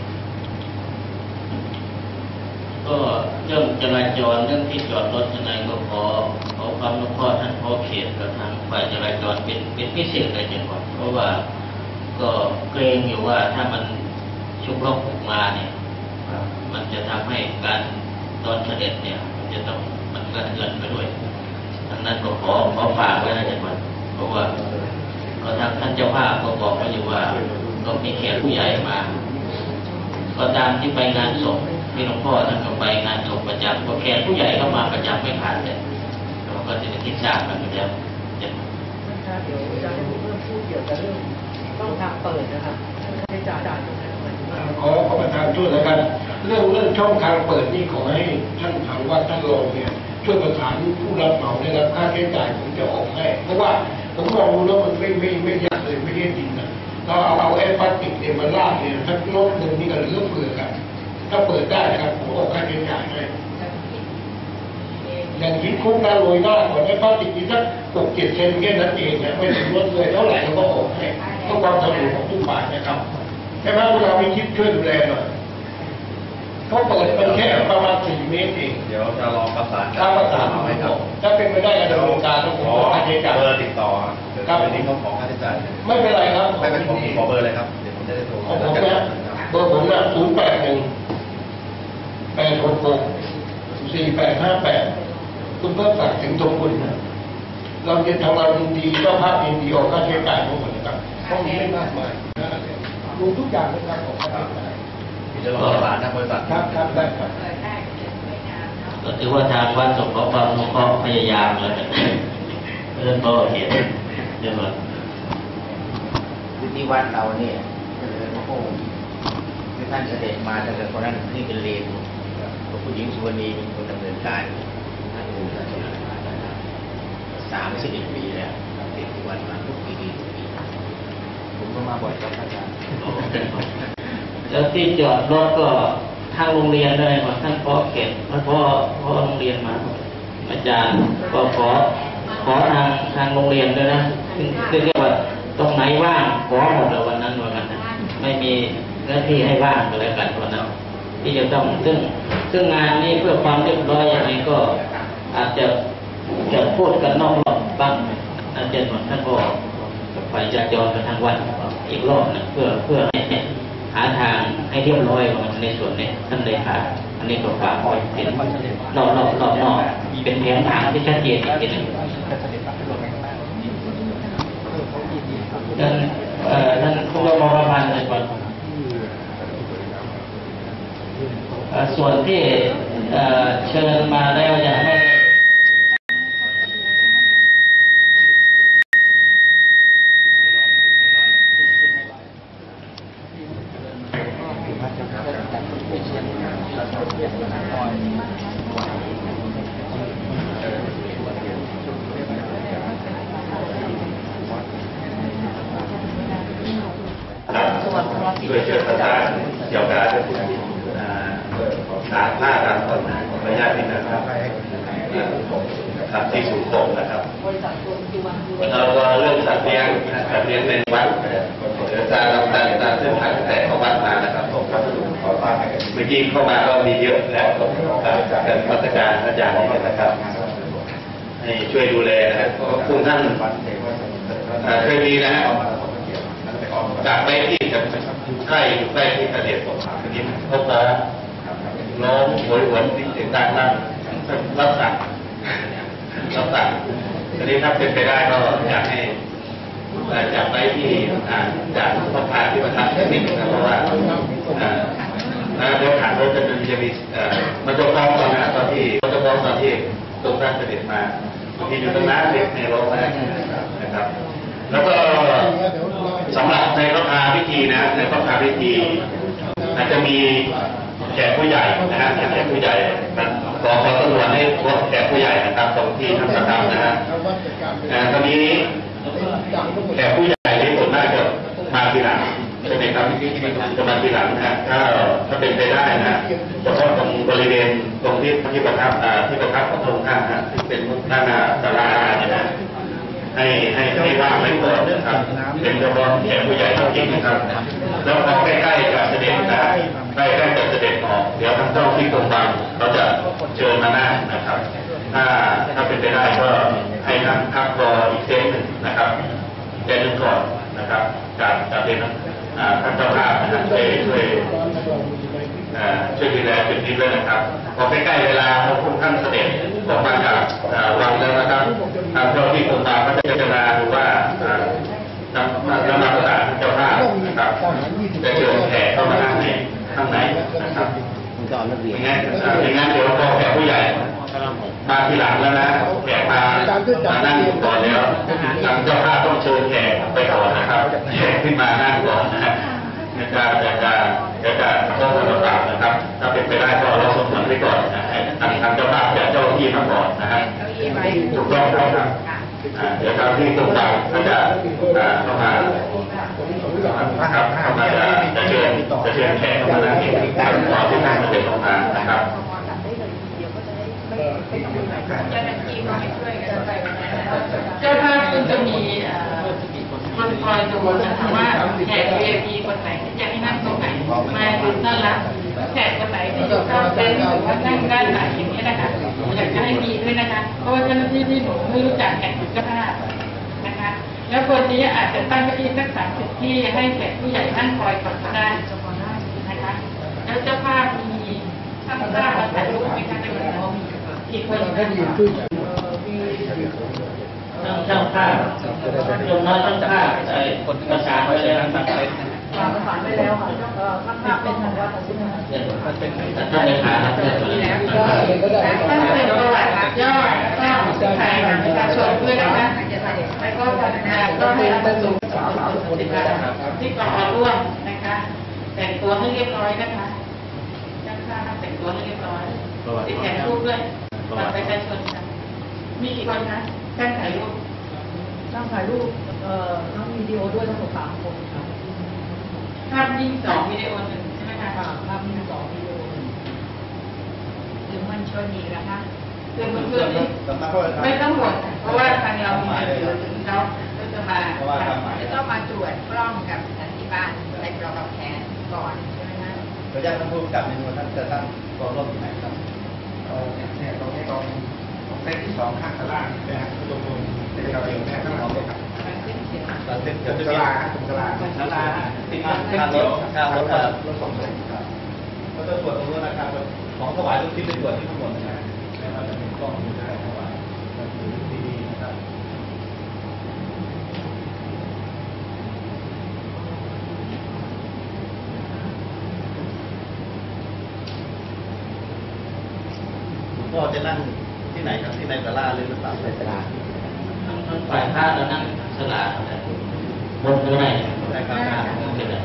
ก็เรื่องจราจรเรื่องที่จอดรถยังไงก็ขอขอความอนุเคราะห์ท่านขอเขตกับทางฝ่ายจราจรเป็นเป็นพิเศษเลยจังหวัดเพราะว่าก็เกรงอยู่ว่าถ้ามันชุกลกออกมาเนี่ยมันจะทำให้การตอนเสด็จเนี่ยมันจะต้องมันกระเทือนไปด้วยดังนั้นก็ขอขอฝากไว้นะจังหวัดเพราะว่าก็ทางท่านเจ้าภาพก็บอกมาอยู่ว่าก็มีแขกผู้ใหญ่มาก็ตามที่ไปงานศพที่หลวงพ่อท่านก็ไปงานศพประจำก็แขกผู้ใหญ่ก็มาประจำไม่ขาดเลยเราก็จะติดตามกันประจำเดี๋ยวจะให้ผมเริ่มพูดเกี่ยวกับเรื่องต้องทางเปิดนะครับค่าใช้จ่ายจ่ายตรงนั้นขอขอประทานโทษนะครับเรื่องเรื่องช่องทางเปิดนี่ขอให้ท่านทางวัดท่านรองเนี่ยช่วยประสานผู้รับเหมาได้รับค่าใช้จ่ายผมจะออกให้เพราะว่าผมมองดูแล้วมันไม่ไม่ไม่ยากเลยไม่ได้จริงนะเราเอาเอาไอ้พลาสติกเนี่ยมาลาดเนี่ยถ้าลดหนึ่งนี่ก็เหลือเฟือกันถ้าเปิดได้ครับผมออกค่าใช้จ่ายให้อย่างคิดคุ้มการโรยหน้าก่อนไอ้พลาสติกนี่สักหกเจ็ดเซนแค่นั้นเองเนี่ยไม่ถึงลดเลยเท่าไหร่เราก็ออกให้เพื่อความสะดวกของทุกฝ่ายนะครับใช่ไหมพวกเราไม่คิดช่วยดูแลหน่อยเขาเปิดเป็นแค่ประมาณสี่เมตรเองเดี๋ยวจะลองประสานการประสานเอาไว้ครับถ้าเป็นไปได้การดำเนินการต้องขอค่าใช้จ่ายเบอร์ติดต่อครับวันนี้เขาขอค่าใช้จ่ายไม่เป็นไรครับไม่เป็นผมขอเบอร์เลยครับเดี๋ยวผมจะได้โทรของผมนะเบอร์ผมนะศูนย์แปดหนึ่งแปดหกหกสี่แปดห้าแปดคุณเพิ่มศักดิ์ถึงตรงคุณนะเราจะทำเรายินดีเจ้าภาพยินดีออกค่าใช้จ่ายทั้งหมดนะครับต้องมีไม่มากมายดูทุกอย่างเป็นการออกค่าใช้จ่ายจะลองประสานทางบริษัทครับครับได้ครับก็ถือว่าทางวัดสงเคราะห์ความสงเคราะห์พยายามเลยเรื่องก็เห็นเรื่องว่าที่วัดเราเนี่ยพระองค์ที่ท่านเสด็จมาตั้งแต่คนนั้นนี่เป็นเลนผู้หญิงสุวรรณีเป็นคนดำเนินการท่านดูท่านสามสิบเอ็ดปีแล้วติดที่วัดมาทุกปีทุกปีผมก็มาบ่อยครับอาจารย์แล้วที่จอดรถก็ทางโรงเรียนได้มาท่านพ่อเขตท่านพ่อพ่อโรงเรียนมาอาจารย์ก็ขอขอทางทางโรงเรียนด้วยนะซึ่งเรียกว่าตรงไหนว่างขอหมดเลยวันนั้นวันนั้นไม่มีหน้าที่ให้ว่างอะไรกันวันนั้นที่จะต้องซึ่งซึ่งงานนี้เพื่อความเรียบร้อยอย่างนี้ก็อาจจะจะพูดกันนอกรอบบ้างอาจารย์หมดท่านก็ไปจัดจองกันทางวันอีกรอบนึงเพื่อเพื่อให้หาทางให้เรียบร้อยของในส่วนนี้ท่านเลยค่ะอันนี้ก็ฝากไว้เป็นรอบรอบรอบนอกเป็นแผนทางที่ชัดเจนอีกทีหนึ่งท่านท่านผู้ว่าราชการเลยก่อนส่วนที่เชิญมาแล้วอยากให้ช่วยเชื่อประสานเกี่ยวกับสารผ้าตามกฎหมายของพระญาตินะครับครับที่สูงโป่งนะครับเราก็เรื่องสัตว์เลี้ยงสัตว์เลี้ยงในวัดเดี๋ยวจะลำดับตามเส้นทางแต่เข้าวัดมานะครับผมก็ขอฝากเมื่อกี้เข้ามาก็มีเยอะแล้วกับการพัฒนาการอาจารย์นี่นะครับให้ช่วยดูแลนะครับคุณท่านเคยมีนะฮะจากไปที่ใกล้ใกล้ที่เสด็จผมนี้พบว่าน้องหวยหวนที่เสียงดังนั้นรับสั่งรับสั่งทีนี้ถ้าเป็นไปได้ก็อยากให้จับไปที่จากพ่อค้าที่ประทับนิดนึงนะเพราะว่าเอ่อมันจะพร้อมตอนนั้นตอนที่มันจะพร้อมตอนที่ทรงท่านเสด็จมาบางทีอยู่ตรงนั้นเด็กในรถนะครับแล้วก็สำหรับในพระพาพิธีนะในพระพาพิธีอาจจะมีแขกผู้ใหญ่นะฮะแขกผู้ใหญ่ขอขอสงวนให้พวกแขกผู้ใหญ่นะครับตรงที่ทำกระทำนะฮะตอนนี้แขกผู้ใหญ่ที่ส่วนมากจะมาทีหลังใช่ไหมครับจะมาทีหลังนะถ้าถ้าเป็นไปได้นะเฉพาะตรงบริเวณตรงที่ที่ประทับที่ประทับของพระองค์ท่านนะที่เป็นด้านหน้าศาลาเนี่ยนะให้ให้ให้ว่างไว้ก่อนนะครับเป็นเฉพาะแขกผู้ใหญ่จริงๆนะครับแล้วพอใกล้ๆกับเสด็จนะใกล้ๆกับเสด็จออกเดี๋ยวทางเจ้าที่กรมบังเราจะเชิญมาหน้านะครับถ้าถ้าเป็นไปได้ก็ให้ท่านพักรออีกเซตหนึ่งนะครับเซตหนึ่งก่อนนะครับการการเป็นท่านเจ้าภาพนะครับช่วยช่วยช่วยดูแลเป็นนิดด้วยนะครับพอใกล้ๆเวลาพระองค์ท่านเสด็จออกมาจากวังแล้วนะครับทางเจ้าที่กรมบังก็จะพิจารณาดูว่าแล้วมาประสานเจ้าภาพนะครับจะเชิญแขกเข้ามานั่งในข้างในนะครับอย่างงั้นอย่างงั้นเดี๋ยวพอแขกผู้ใหญ่มาทีหลังแล้วนะแขกมามานั่งก่อนแล้วทางเจ้าภาพต้องเชิญแขกไปก่อนนะครับแขกขึ้นมานั่งก่อนนะจะจะจะจะจะต้องประสานนะครับถ้าเป็นไปได้ก็เราสมมติไว้ก่อนนะทางทางเจ้าภาพจะเจ้าที่มาก่อนนะฮะถูกต้องครับเดี๋ยวทางที่ตรงกลางก็จะเข้ามาครับเข้ามาจะเชิญจะเชิญแขกเข้ามานั่งที่ตอนที่ท่านเสด็จออกมานะครับเจ้าหน้าที่ก็ไม่ช่วยกันไปเจ้าภาพก็จะมีคนคอยดูนะคะว่าแขก วี ไอ พี คนไหนที่อยากให้นั่งตรงไหนมาดูต้อนรับแขกคนไหนที่อยู่ข้างเต็นท์หรือว่านั่งด้านหลังอย่างนี้นะคะอยากจะให้มีด้วยนะคะเพราะว่าเจ้าหน้าที่ที่หนูไม่รู้จักแขกเจ้าภาพนะคะแล้วคนนี้อาจจะตั้งเก้าอี้สักสามสิบที่ให้แขกผู้ใหญ่นั่งคอยก่อนก็ได้นะคะแล้วเจ้าภาพมีช่างภาพมาถ่ายรูปไหมคะในวันนี้อีกคนก็ดีขึ้นช่างภาพจงน้อยช่างภาพใส่คนประสานไปเลยนะครับประสานไปแล้วค่ะช่างภาพเป็นทางวัดใช่ไหมคะท่านเลขาครับท่านเป็นประวัติย่อก็ถ่ายบัตรประชาชนด้วยนะคะแล้วก็พัฒนาก็ให้ประสงค์สาวๆที่ก่อร่วมนะคะแต่งตัวให้เรียบร้อยนะคะช่างภาพแต่งตัวให้เรียบร้อยติดแขนรูปด้วยบัตรประชาชนค่ะมีกี่คนคะช่างถ่ายรูปช่างถ่ายรูปเอ่อทั้งวิดีโอด้วยทั้งหมดสามคนครับภาพนิ่งสองวิดีโอหนึ่งใช่ไหมคะภาพนิ่งสองวิดีโอหนึ่งหรือมันชนอีกแล้วคะคือเพื่อนๆนี่ไม่ต้องห่วงเพราะว่าทางเรามีหรือถึงเราก็จะมาจะต้องมาตรวจกล้องกับสันติบาลในกรอบแขนก่อนใช่ไหมคะขออนุญาตท่านผู้กำกับในนวลท่านจะตั้งกองร่วมที่ไหนครับเนี่ยตรงนี้ตรงเส้นที่สองข้างข้างล่างนะฮะตรงตรงเป็นเราเองแค่ข้างหลังเลยครับตัดเส้นตรงกลางตรงกลางศาลาติดข้าเส้นงรเดียวถข้างรถรถสองเลนครับก็จะตรวจตรงนู้นนะครับของถวายลูกชิ้นไปตรวจที่ข้างบนนะไม่ว่าจะเป็นกล้องหรืออะไรถวายดีๆนะครับก็จะนั่งที่ไหนครับที่ในศาลาหรือหรือเปล่าในศาลาทั้งฝ่ายพระเรานั่งศาลาบนข้างในได้ครับเป็นไร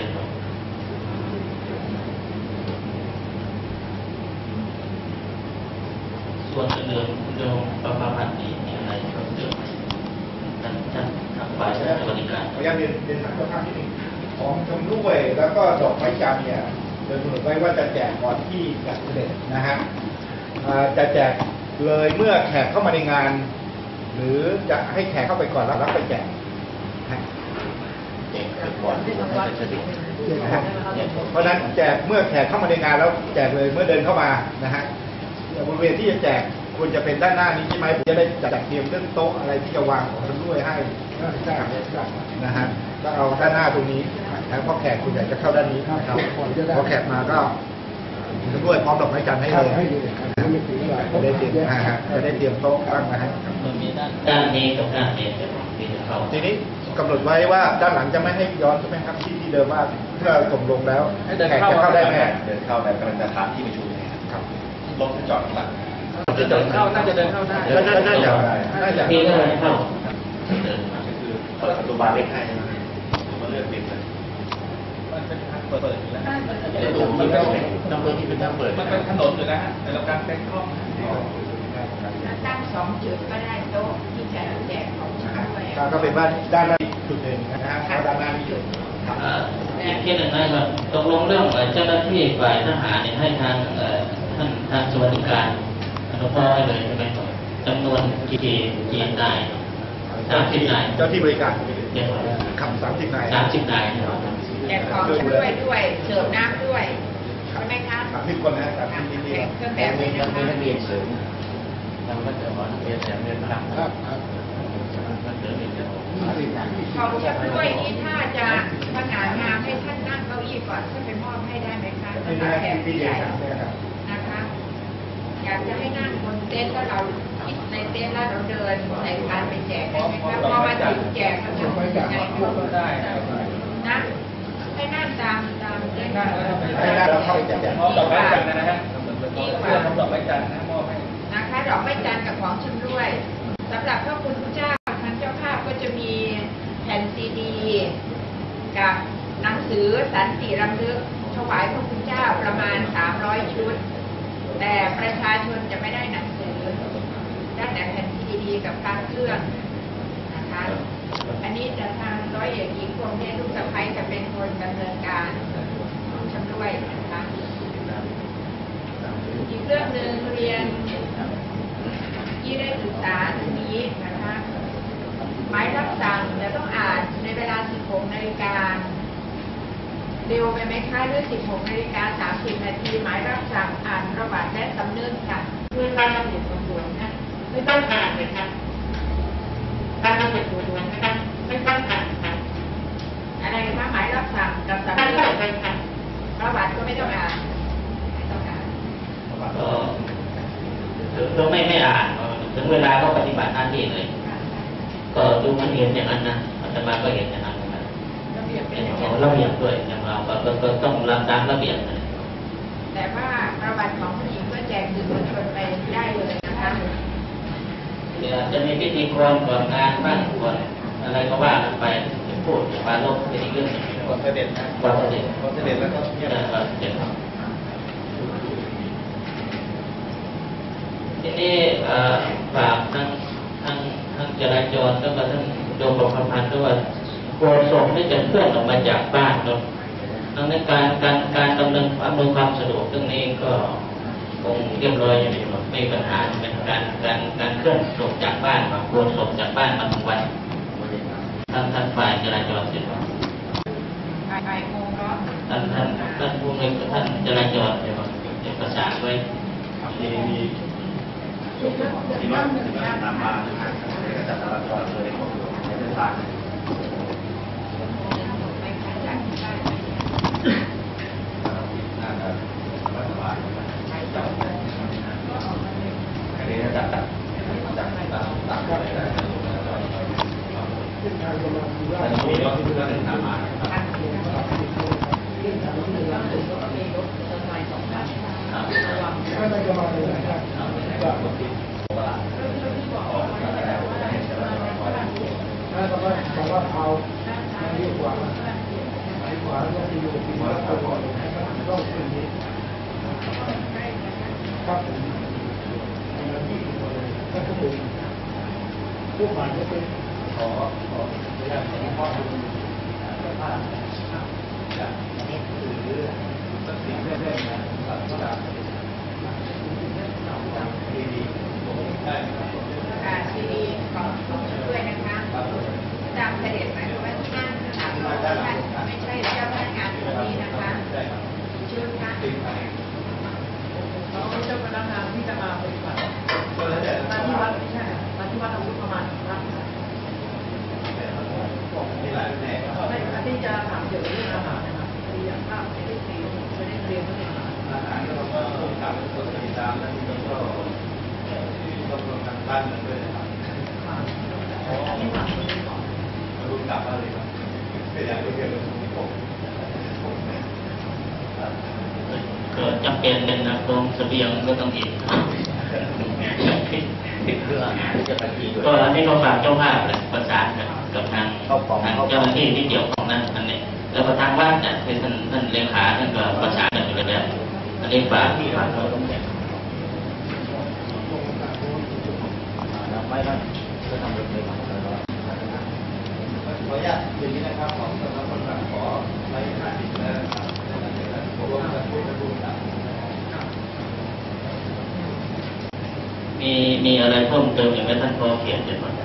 ส่วนเดิมเดิมประมาณนี้มีอะไรเพิ่มเติมท่านท่านทางฝ่ายสวัสดิการขออนุญาตเรียนเรียนถามเจ้าภาพนิดนึงของชมด้วยแล้วก็ดอกไม้จันทร์เนี่ยโดยกำหนดไว้ว่าจะแจกก่อนที่จะเสด็จนะฮะจะแจกเลยเมื่อแขกเข้ามาในงาน หรือจะให้แขกเข้าไปก่อนแล้วรับไปแจกแจกก่อนที่จะเสด็จนะฮะเพราะฉะนั้นแจกเมื่อแขกเข้ามาในงานแล้วแจกเลยเมื่อเดินเข้ามานะฮะบริเวณที่จะแจกควรจะเป็นด้านหน้านี้ใช่ไหมผมจะได้จัดเตรียมเรื่องโต๊ะอะไรที่จะวางของท่านด้วยให้นะฮะก็เอาด้านหน้าตรงนี้นะเพราะแขกคุณใหญ่จะเข้าด้านนี้นะครับพอแขกมาก็ด้วยพร้อมดอกไม้จันทร์ให้เลยจะได้เตรียมนะฮะจะได้เตรียมโต๊ะตั้งนะฮะมันมีด้านด้านนี้กับด้านนี้ที่จะเข้าทีนี้กำหนดไว้ว่าด้านหลังจะไม่ให้ย้อนใช่ไหมครับที่ที่เดิมว่าเพื่อตกลงแล้วแขกจะเข้าได้ไหมเดินเข้าแต่กำลังจะถามที่ประชุมครับรถจอดข้างหลังจะเดินเข้าน่าจะเดินเข้าได้น่าจะน่าจะมีเท่าไหร่เข้าเดินมาคือเปิดประตูบานเล็กให้มาเลือกปิดเลยมันเป็นทางเปิดอยู่แล้วมันเป็นต้องเปิดที่เป็นทางเปิดมันเป็นถนนอยู่แล้วฮะแต่เราการเป็นห้องตั้งสองจุดก็ได้โต๊ะที่จะแจกของชำร่วยก็เป็นบ้านด้านหน้าจุดหนึ่งนะฮะด้านหน้ามีจุดอ่าอีกที่หนึ่งนะครับตกลงเรื่องเจ้าหน้าที่ฝ่ายทหารเนี่ยให้ทางเอ่อท่านทางสวัสดิการอนุเคราะห์ให้เลยใช่ไหมครับจำนวนกี่กี่นายสามสิบนายเจ้าที่บริการเดี๋ยวขับสามสิบนายสามสิบนายแจกของชำร่วยด้วยเสิร์ฟน้ำด้วยใช่ไหมคะสามสิบคนนะสามสิบนิดแจเดียกวเครื่องแบแต่บมีนี้นันะกคะเรียนเสริมเราก็จะบอกนักเรียนเสริมเรียนพลังครับครับของชำร่วยนี่ถ้าจะสง่างามให้ท่านนั่งเก้าอี้ก่อนเพื่อไปมอบให้ได้ไหมคะไม่ได้แขกที่ผู้เดีใหยวญ่สามเนี่ยครับนะคะ อยากจะให้นั่งบนเต็นท์แล้วเราคิดในเต็นท์แล้วเราเดินในการไปแจกได้ไหมคะพอมาถึงแจกมันจะเป็นยังไงก็ได้นะให้นั่งตามตามเต็นท์นั่งแล้วไปให้ได้เราเข้าไปจัดมอบดอกไม้จันทร์นะฮะเพื่อทำดอกไม้จันทร์นะมอบให้นะคะดอกไม้จันทร์กับของชำร่วยสำหรับพระคุณเจ้าท่านเจ้าภาพก็จะมีแผ่นซีดี กับหนังสือสันติรำลึกถวายพระคุณเจ้าประมาณสามร้อยชุด แต่ประชาชนจะไม่ได้หนังสือได้แต่แผ่นซีดีกับพระเครื่องนะคะอันนี้จะทางร้อยเอกหญิงพวงเพชรลูกสะใภ้จะเป็นคนดำเนินการของชำร่วยนะคะอีกเรื่องหนึ่งเรียนที่ได้ศึกษาตรงนี้นะคะหมายรับสั่งจะต้องอ่านในเวลา สิบหกนาฬิกา เร็วไปไหมคะหรือ สิบหกนาฬิกาสามสิบนาทีหมายรับสั่งอ่านประวัติและสำนึกค่ะเพื่อการดำเนินสำนวนนะไม่ต้องอ่านเลยค่ะการดำเนินสำนวนนะคะไม่ต้องอ่านค่ะอะไรคะหมายรับสั่งกับสำนึกค่ะประวัติก็ไม่ต้องอ่านไม่ต้องอ่านก็เราไม่ไม่อ่านถึงเวลาก็ปฏิบัติหน้าที่เลย ก็ดูมันเห็นอย่างนั้นนะอาตมาก็เห็นอย่างนั้นนะระเบียบเป็เป็น นอย่างของนั้นระเบียบด้วยอย่างเราก็ก็ต้องรับตามระเบียบนะแต่ว่าประวัติของผู้หญิงก็แจกสื่อมวลชนไปได้เลยนะคะเดี๋ยวจะมีพิธีกรก่อนงานบ้างก่อนอะไรก็ว่ากันไปพูดปาโลกเป็นอีกเรื่องหนึ่งก่อนเสด็จนะก่อนเสด็จก่อนเสด็จแล้วก็เงียบก่อนเสด็จทีนี้ฝากทั้งทั้งทั้งจราจรแล้วก็ทั้งโดมประพันธ์ด้วยโฆษกนี่จะเคลื่อนออกมาจากบ้านเนาะดังนั้นการการการดำเนินอำนวยความสะดวกเรื่องนี้ก็คงเรียบร้อยอยู่ดีไม่มีปัญหาเป็นการการการเคลื่อนศพจากบ้านมาโฆษกจากบ้านมาถึงวัดท่านท่านฝ่ายจราจรเสร็จแล้วบ่ายโมงเนาะท่านท่านท่านผู้ในท่านจราจรเดี๋ยวเดี๋ยวประสานไว้มีมีมีรถมีรถตามมานะครับก็จะจราจรเลยของในเส้นทางไปขายจากที่บ้านน่าจะสบายอันนี้จะตัดตัดตัดตัดตัดอะไรได้อันนี้มีรถที่เพื่อนตามมาครับผู้ผ่านก็เป็นขอขออนุญาตขอข้อมูลภาพจากอันนี้คือสักสิ่งแรกๆนะสัตว์ต่างๆดีดีได้ครับการซีดีของของด้วยนะคะจำเสด็จหมายความว่าที่นั่งสามร้อยท่านไม่ใช่เจ้าพนักงานคนนี้นะคะชื่อค่ะเราเจ้าพนักงานที่จะมาปฏิบัติก็แล้วแต่ตามที่วัดไม่ใช่ตามที่วัดอายุประมาณรับมีหลายแผนกครับไม่อันนี้จะถามเกี่ยวกับเรื่องอาหารนะครับที่อย่างภาพไม่ได้เตรียมไม่ได้เตรียมเรื่องอาหารอาหารเราก็ต้องทำส่วนติดตามและที่เราก็ต้องรวมทางบ้านกันด้วยนะครับอันนี้ถามคนนี้ก่อนรู้กลับมาเลยครับเป็นอย่างเดียวกันที่ผมก็จำเป็นเป็นนะกองเสบียงก็ต้องอีกเรื่องอาหารที่จะไปที่ด้วยก็อันนี้ก็ฝากเจ้าภาพเลยประสานกันกับทางเข้าของทางเจ้าหน้าที่ที่เกี่ยวข้องนั่นอันนี้แล้วก็ทางวัดเนี่ยคือท่านท่านเลขาท่านก็ประสานกันอยู่แล้วอันนี้ฝากที่ฝาเรากต้องแข่งเราไม่ต้องก็ทำรถเมล์ของเราขออนุญาตอย่างนี้นะครับของสำนักคนขอรายงานอีกแล้วผมว่าจะพูดจะพูดครับมีมีอะไรเพิ่มเติมอย่างไรท่านพอเขียนเดี๋ยวก่อน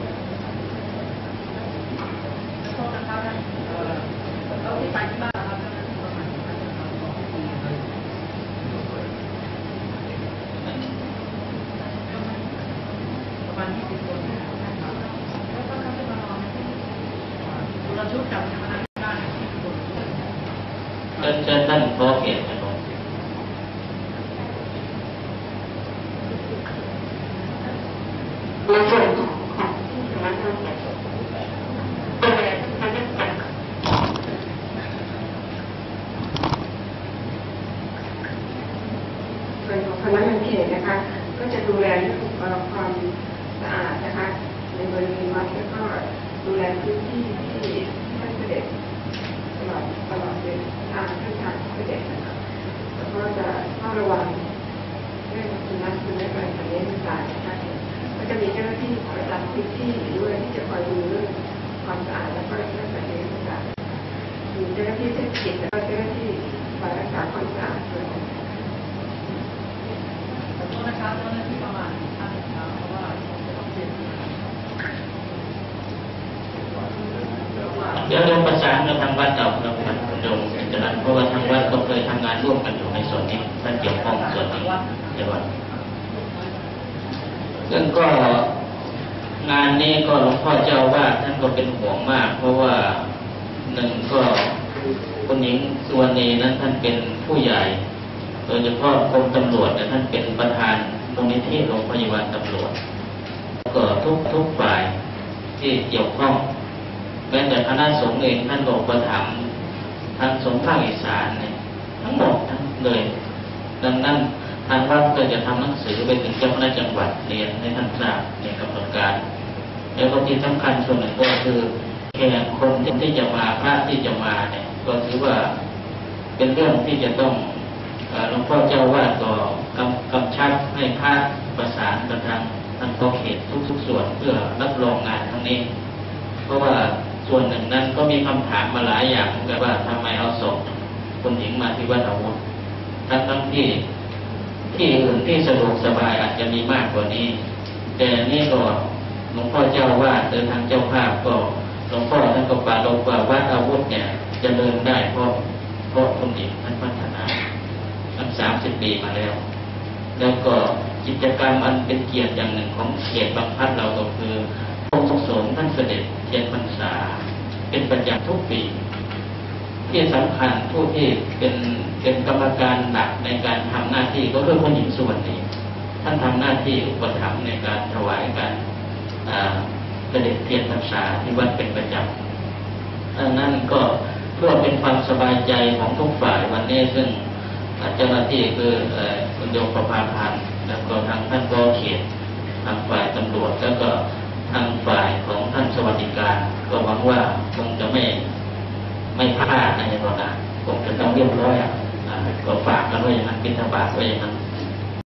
ประมาณยี่สิบคนเราชุดจับมาได้ได้สิบคนเชิญเชิญท่านพอเขียนเดี๋ยวก่อนในส่วนของของที่สำนักงานใหญ่ดูแลทางด้านการส่วนของสำนักงานเขตนะคะ ก็จะดูแลเรื่องความสะอาดนะคะในบริเวณวัดแล้วก็ดูแลพื้นที่ที่ท่านเสด็จตลอดตลอดเส้นทางเส้นทางเสด็จนะคะแล้วก็จะเฝ้าระวังเรื่องสุนัขสุนัขอะไรแบบนี้ต่างๆนะคะก็จะมีเจ้าหน้าที่ประจำพื้นที่ด้วยที่จะคอยดูเรื่องความสะอาดแล้วก็เรื่องแบบนี้ต่างๆมีเจ้าหน้าที่เทศกิจแล้วก็เจ้าหน้าที่ฝ่ายรักษาความสะอาดด้วยขอโทษนะครับเจ้าหน้าที่ประมาณท่านนะครับเพราะว่าจะต้องเปลี่ยนเดี๋ยวเราประสานกับทางวัดเก่าครับท่านโยมจะนั้นเพราะว่าทางวัดก็เคยทำงานร่วมกันอยู่ในส่วนนี้ท่านเกี่ยวข้องส่วนนี้เดี๋ยวก่อนซึ่งก็งานนี้ก็หลวงพ่อเจ้าว่าท่านก็เป็นห่วงมาก เพราะว่าหนึ่งก็คุณหญิงสุวรรณีนั้นท่านเป็นผู้ใหญ่โดยเฉพาะกรมตำรวจเนี่ยท่านเป็นประธานมูลนิธิโรงพยาบาลตำรวจก็ทุกทุกฝ่ายที่เกี่ยวข้องแม้แต่คณะสงฆ์เองท่านก็ประถมทางสงฆ์ภาคอีสานเนี่ยทั้งหมดทั้งเลยดังนั้นทางวัดก็จะทำหนังสือไปถึงเจ้าคณะจังหวัดเรียนให้ท่านทราบในกำหนดการแล้วก็ที่สำคัญส่วนหนึ่งก็คือแขกคนที่จะมาพระที่จะมาเนี่ยก็ถือว่าเป็นเรื่องที่จะต้องหลวงพ่อเจ้าวาดก็กำกำชับให้พระประสานกับทางทางเขตทุกๆส่วนเพื่อรับรองงานทั้งนี้เพราะว่าส่วนหนึ่งนั้นก็มีคำถามมาหลายอย่างเหมือนกันว่าทำไมเอาศพคนหญิงมาที่วัดอาวุธทั้งทั้งที่ที่อื่นที่สะดวกสบายอาจจะมีมากกว่านี้แต่นี่ก็หลวงพ่อเจ้าวาดโดยทางเจ้าภาพก็หลวงพ่อท่านก็ปรารภว่าวัดอาวุธเนี่ยจะเดินได้เพราะเพราะคนหญิงท่านพัฒนาตั้งสามสิบปีมาแล้วแล้วก็กิจกรรมอันเป็นเกียรติอย่างหนึ่งของเขตบางพลัดเราก็คือองค์สมท่านเสด็จเทียนพรรษาเป็นประจำทุกปีที่สำคัญผู้ที่เป็นเป็นกรรมการหนักในการทำหน้าที่ก็คือคนหญิงส่วนนี้ท่านทำหน้าที่อุปถัมภ์ในการถวายการเสด็จเทียนพรรษาที่วัดเป็นประจำดังนั้นก็เพื่อเป็นความสบายใจของทุกฝ่ายวันนี้ซึ่งเจ้าหน้าที่คือคุณโยมประภาพันธ์แล้วก็ทางท่านกเขตทางฝ่ายตำรวจแล้วก็ทางฝ่ายของท่านสวัสดิการก็หวังว่าคงจะไม่ไม่พลาดในตอนนั้นคงจะต้องเรียบร้อยอ่ะก็ฝากกันไว้อย่างนั้นบิณฑบาตไว้อย่างนั้น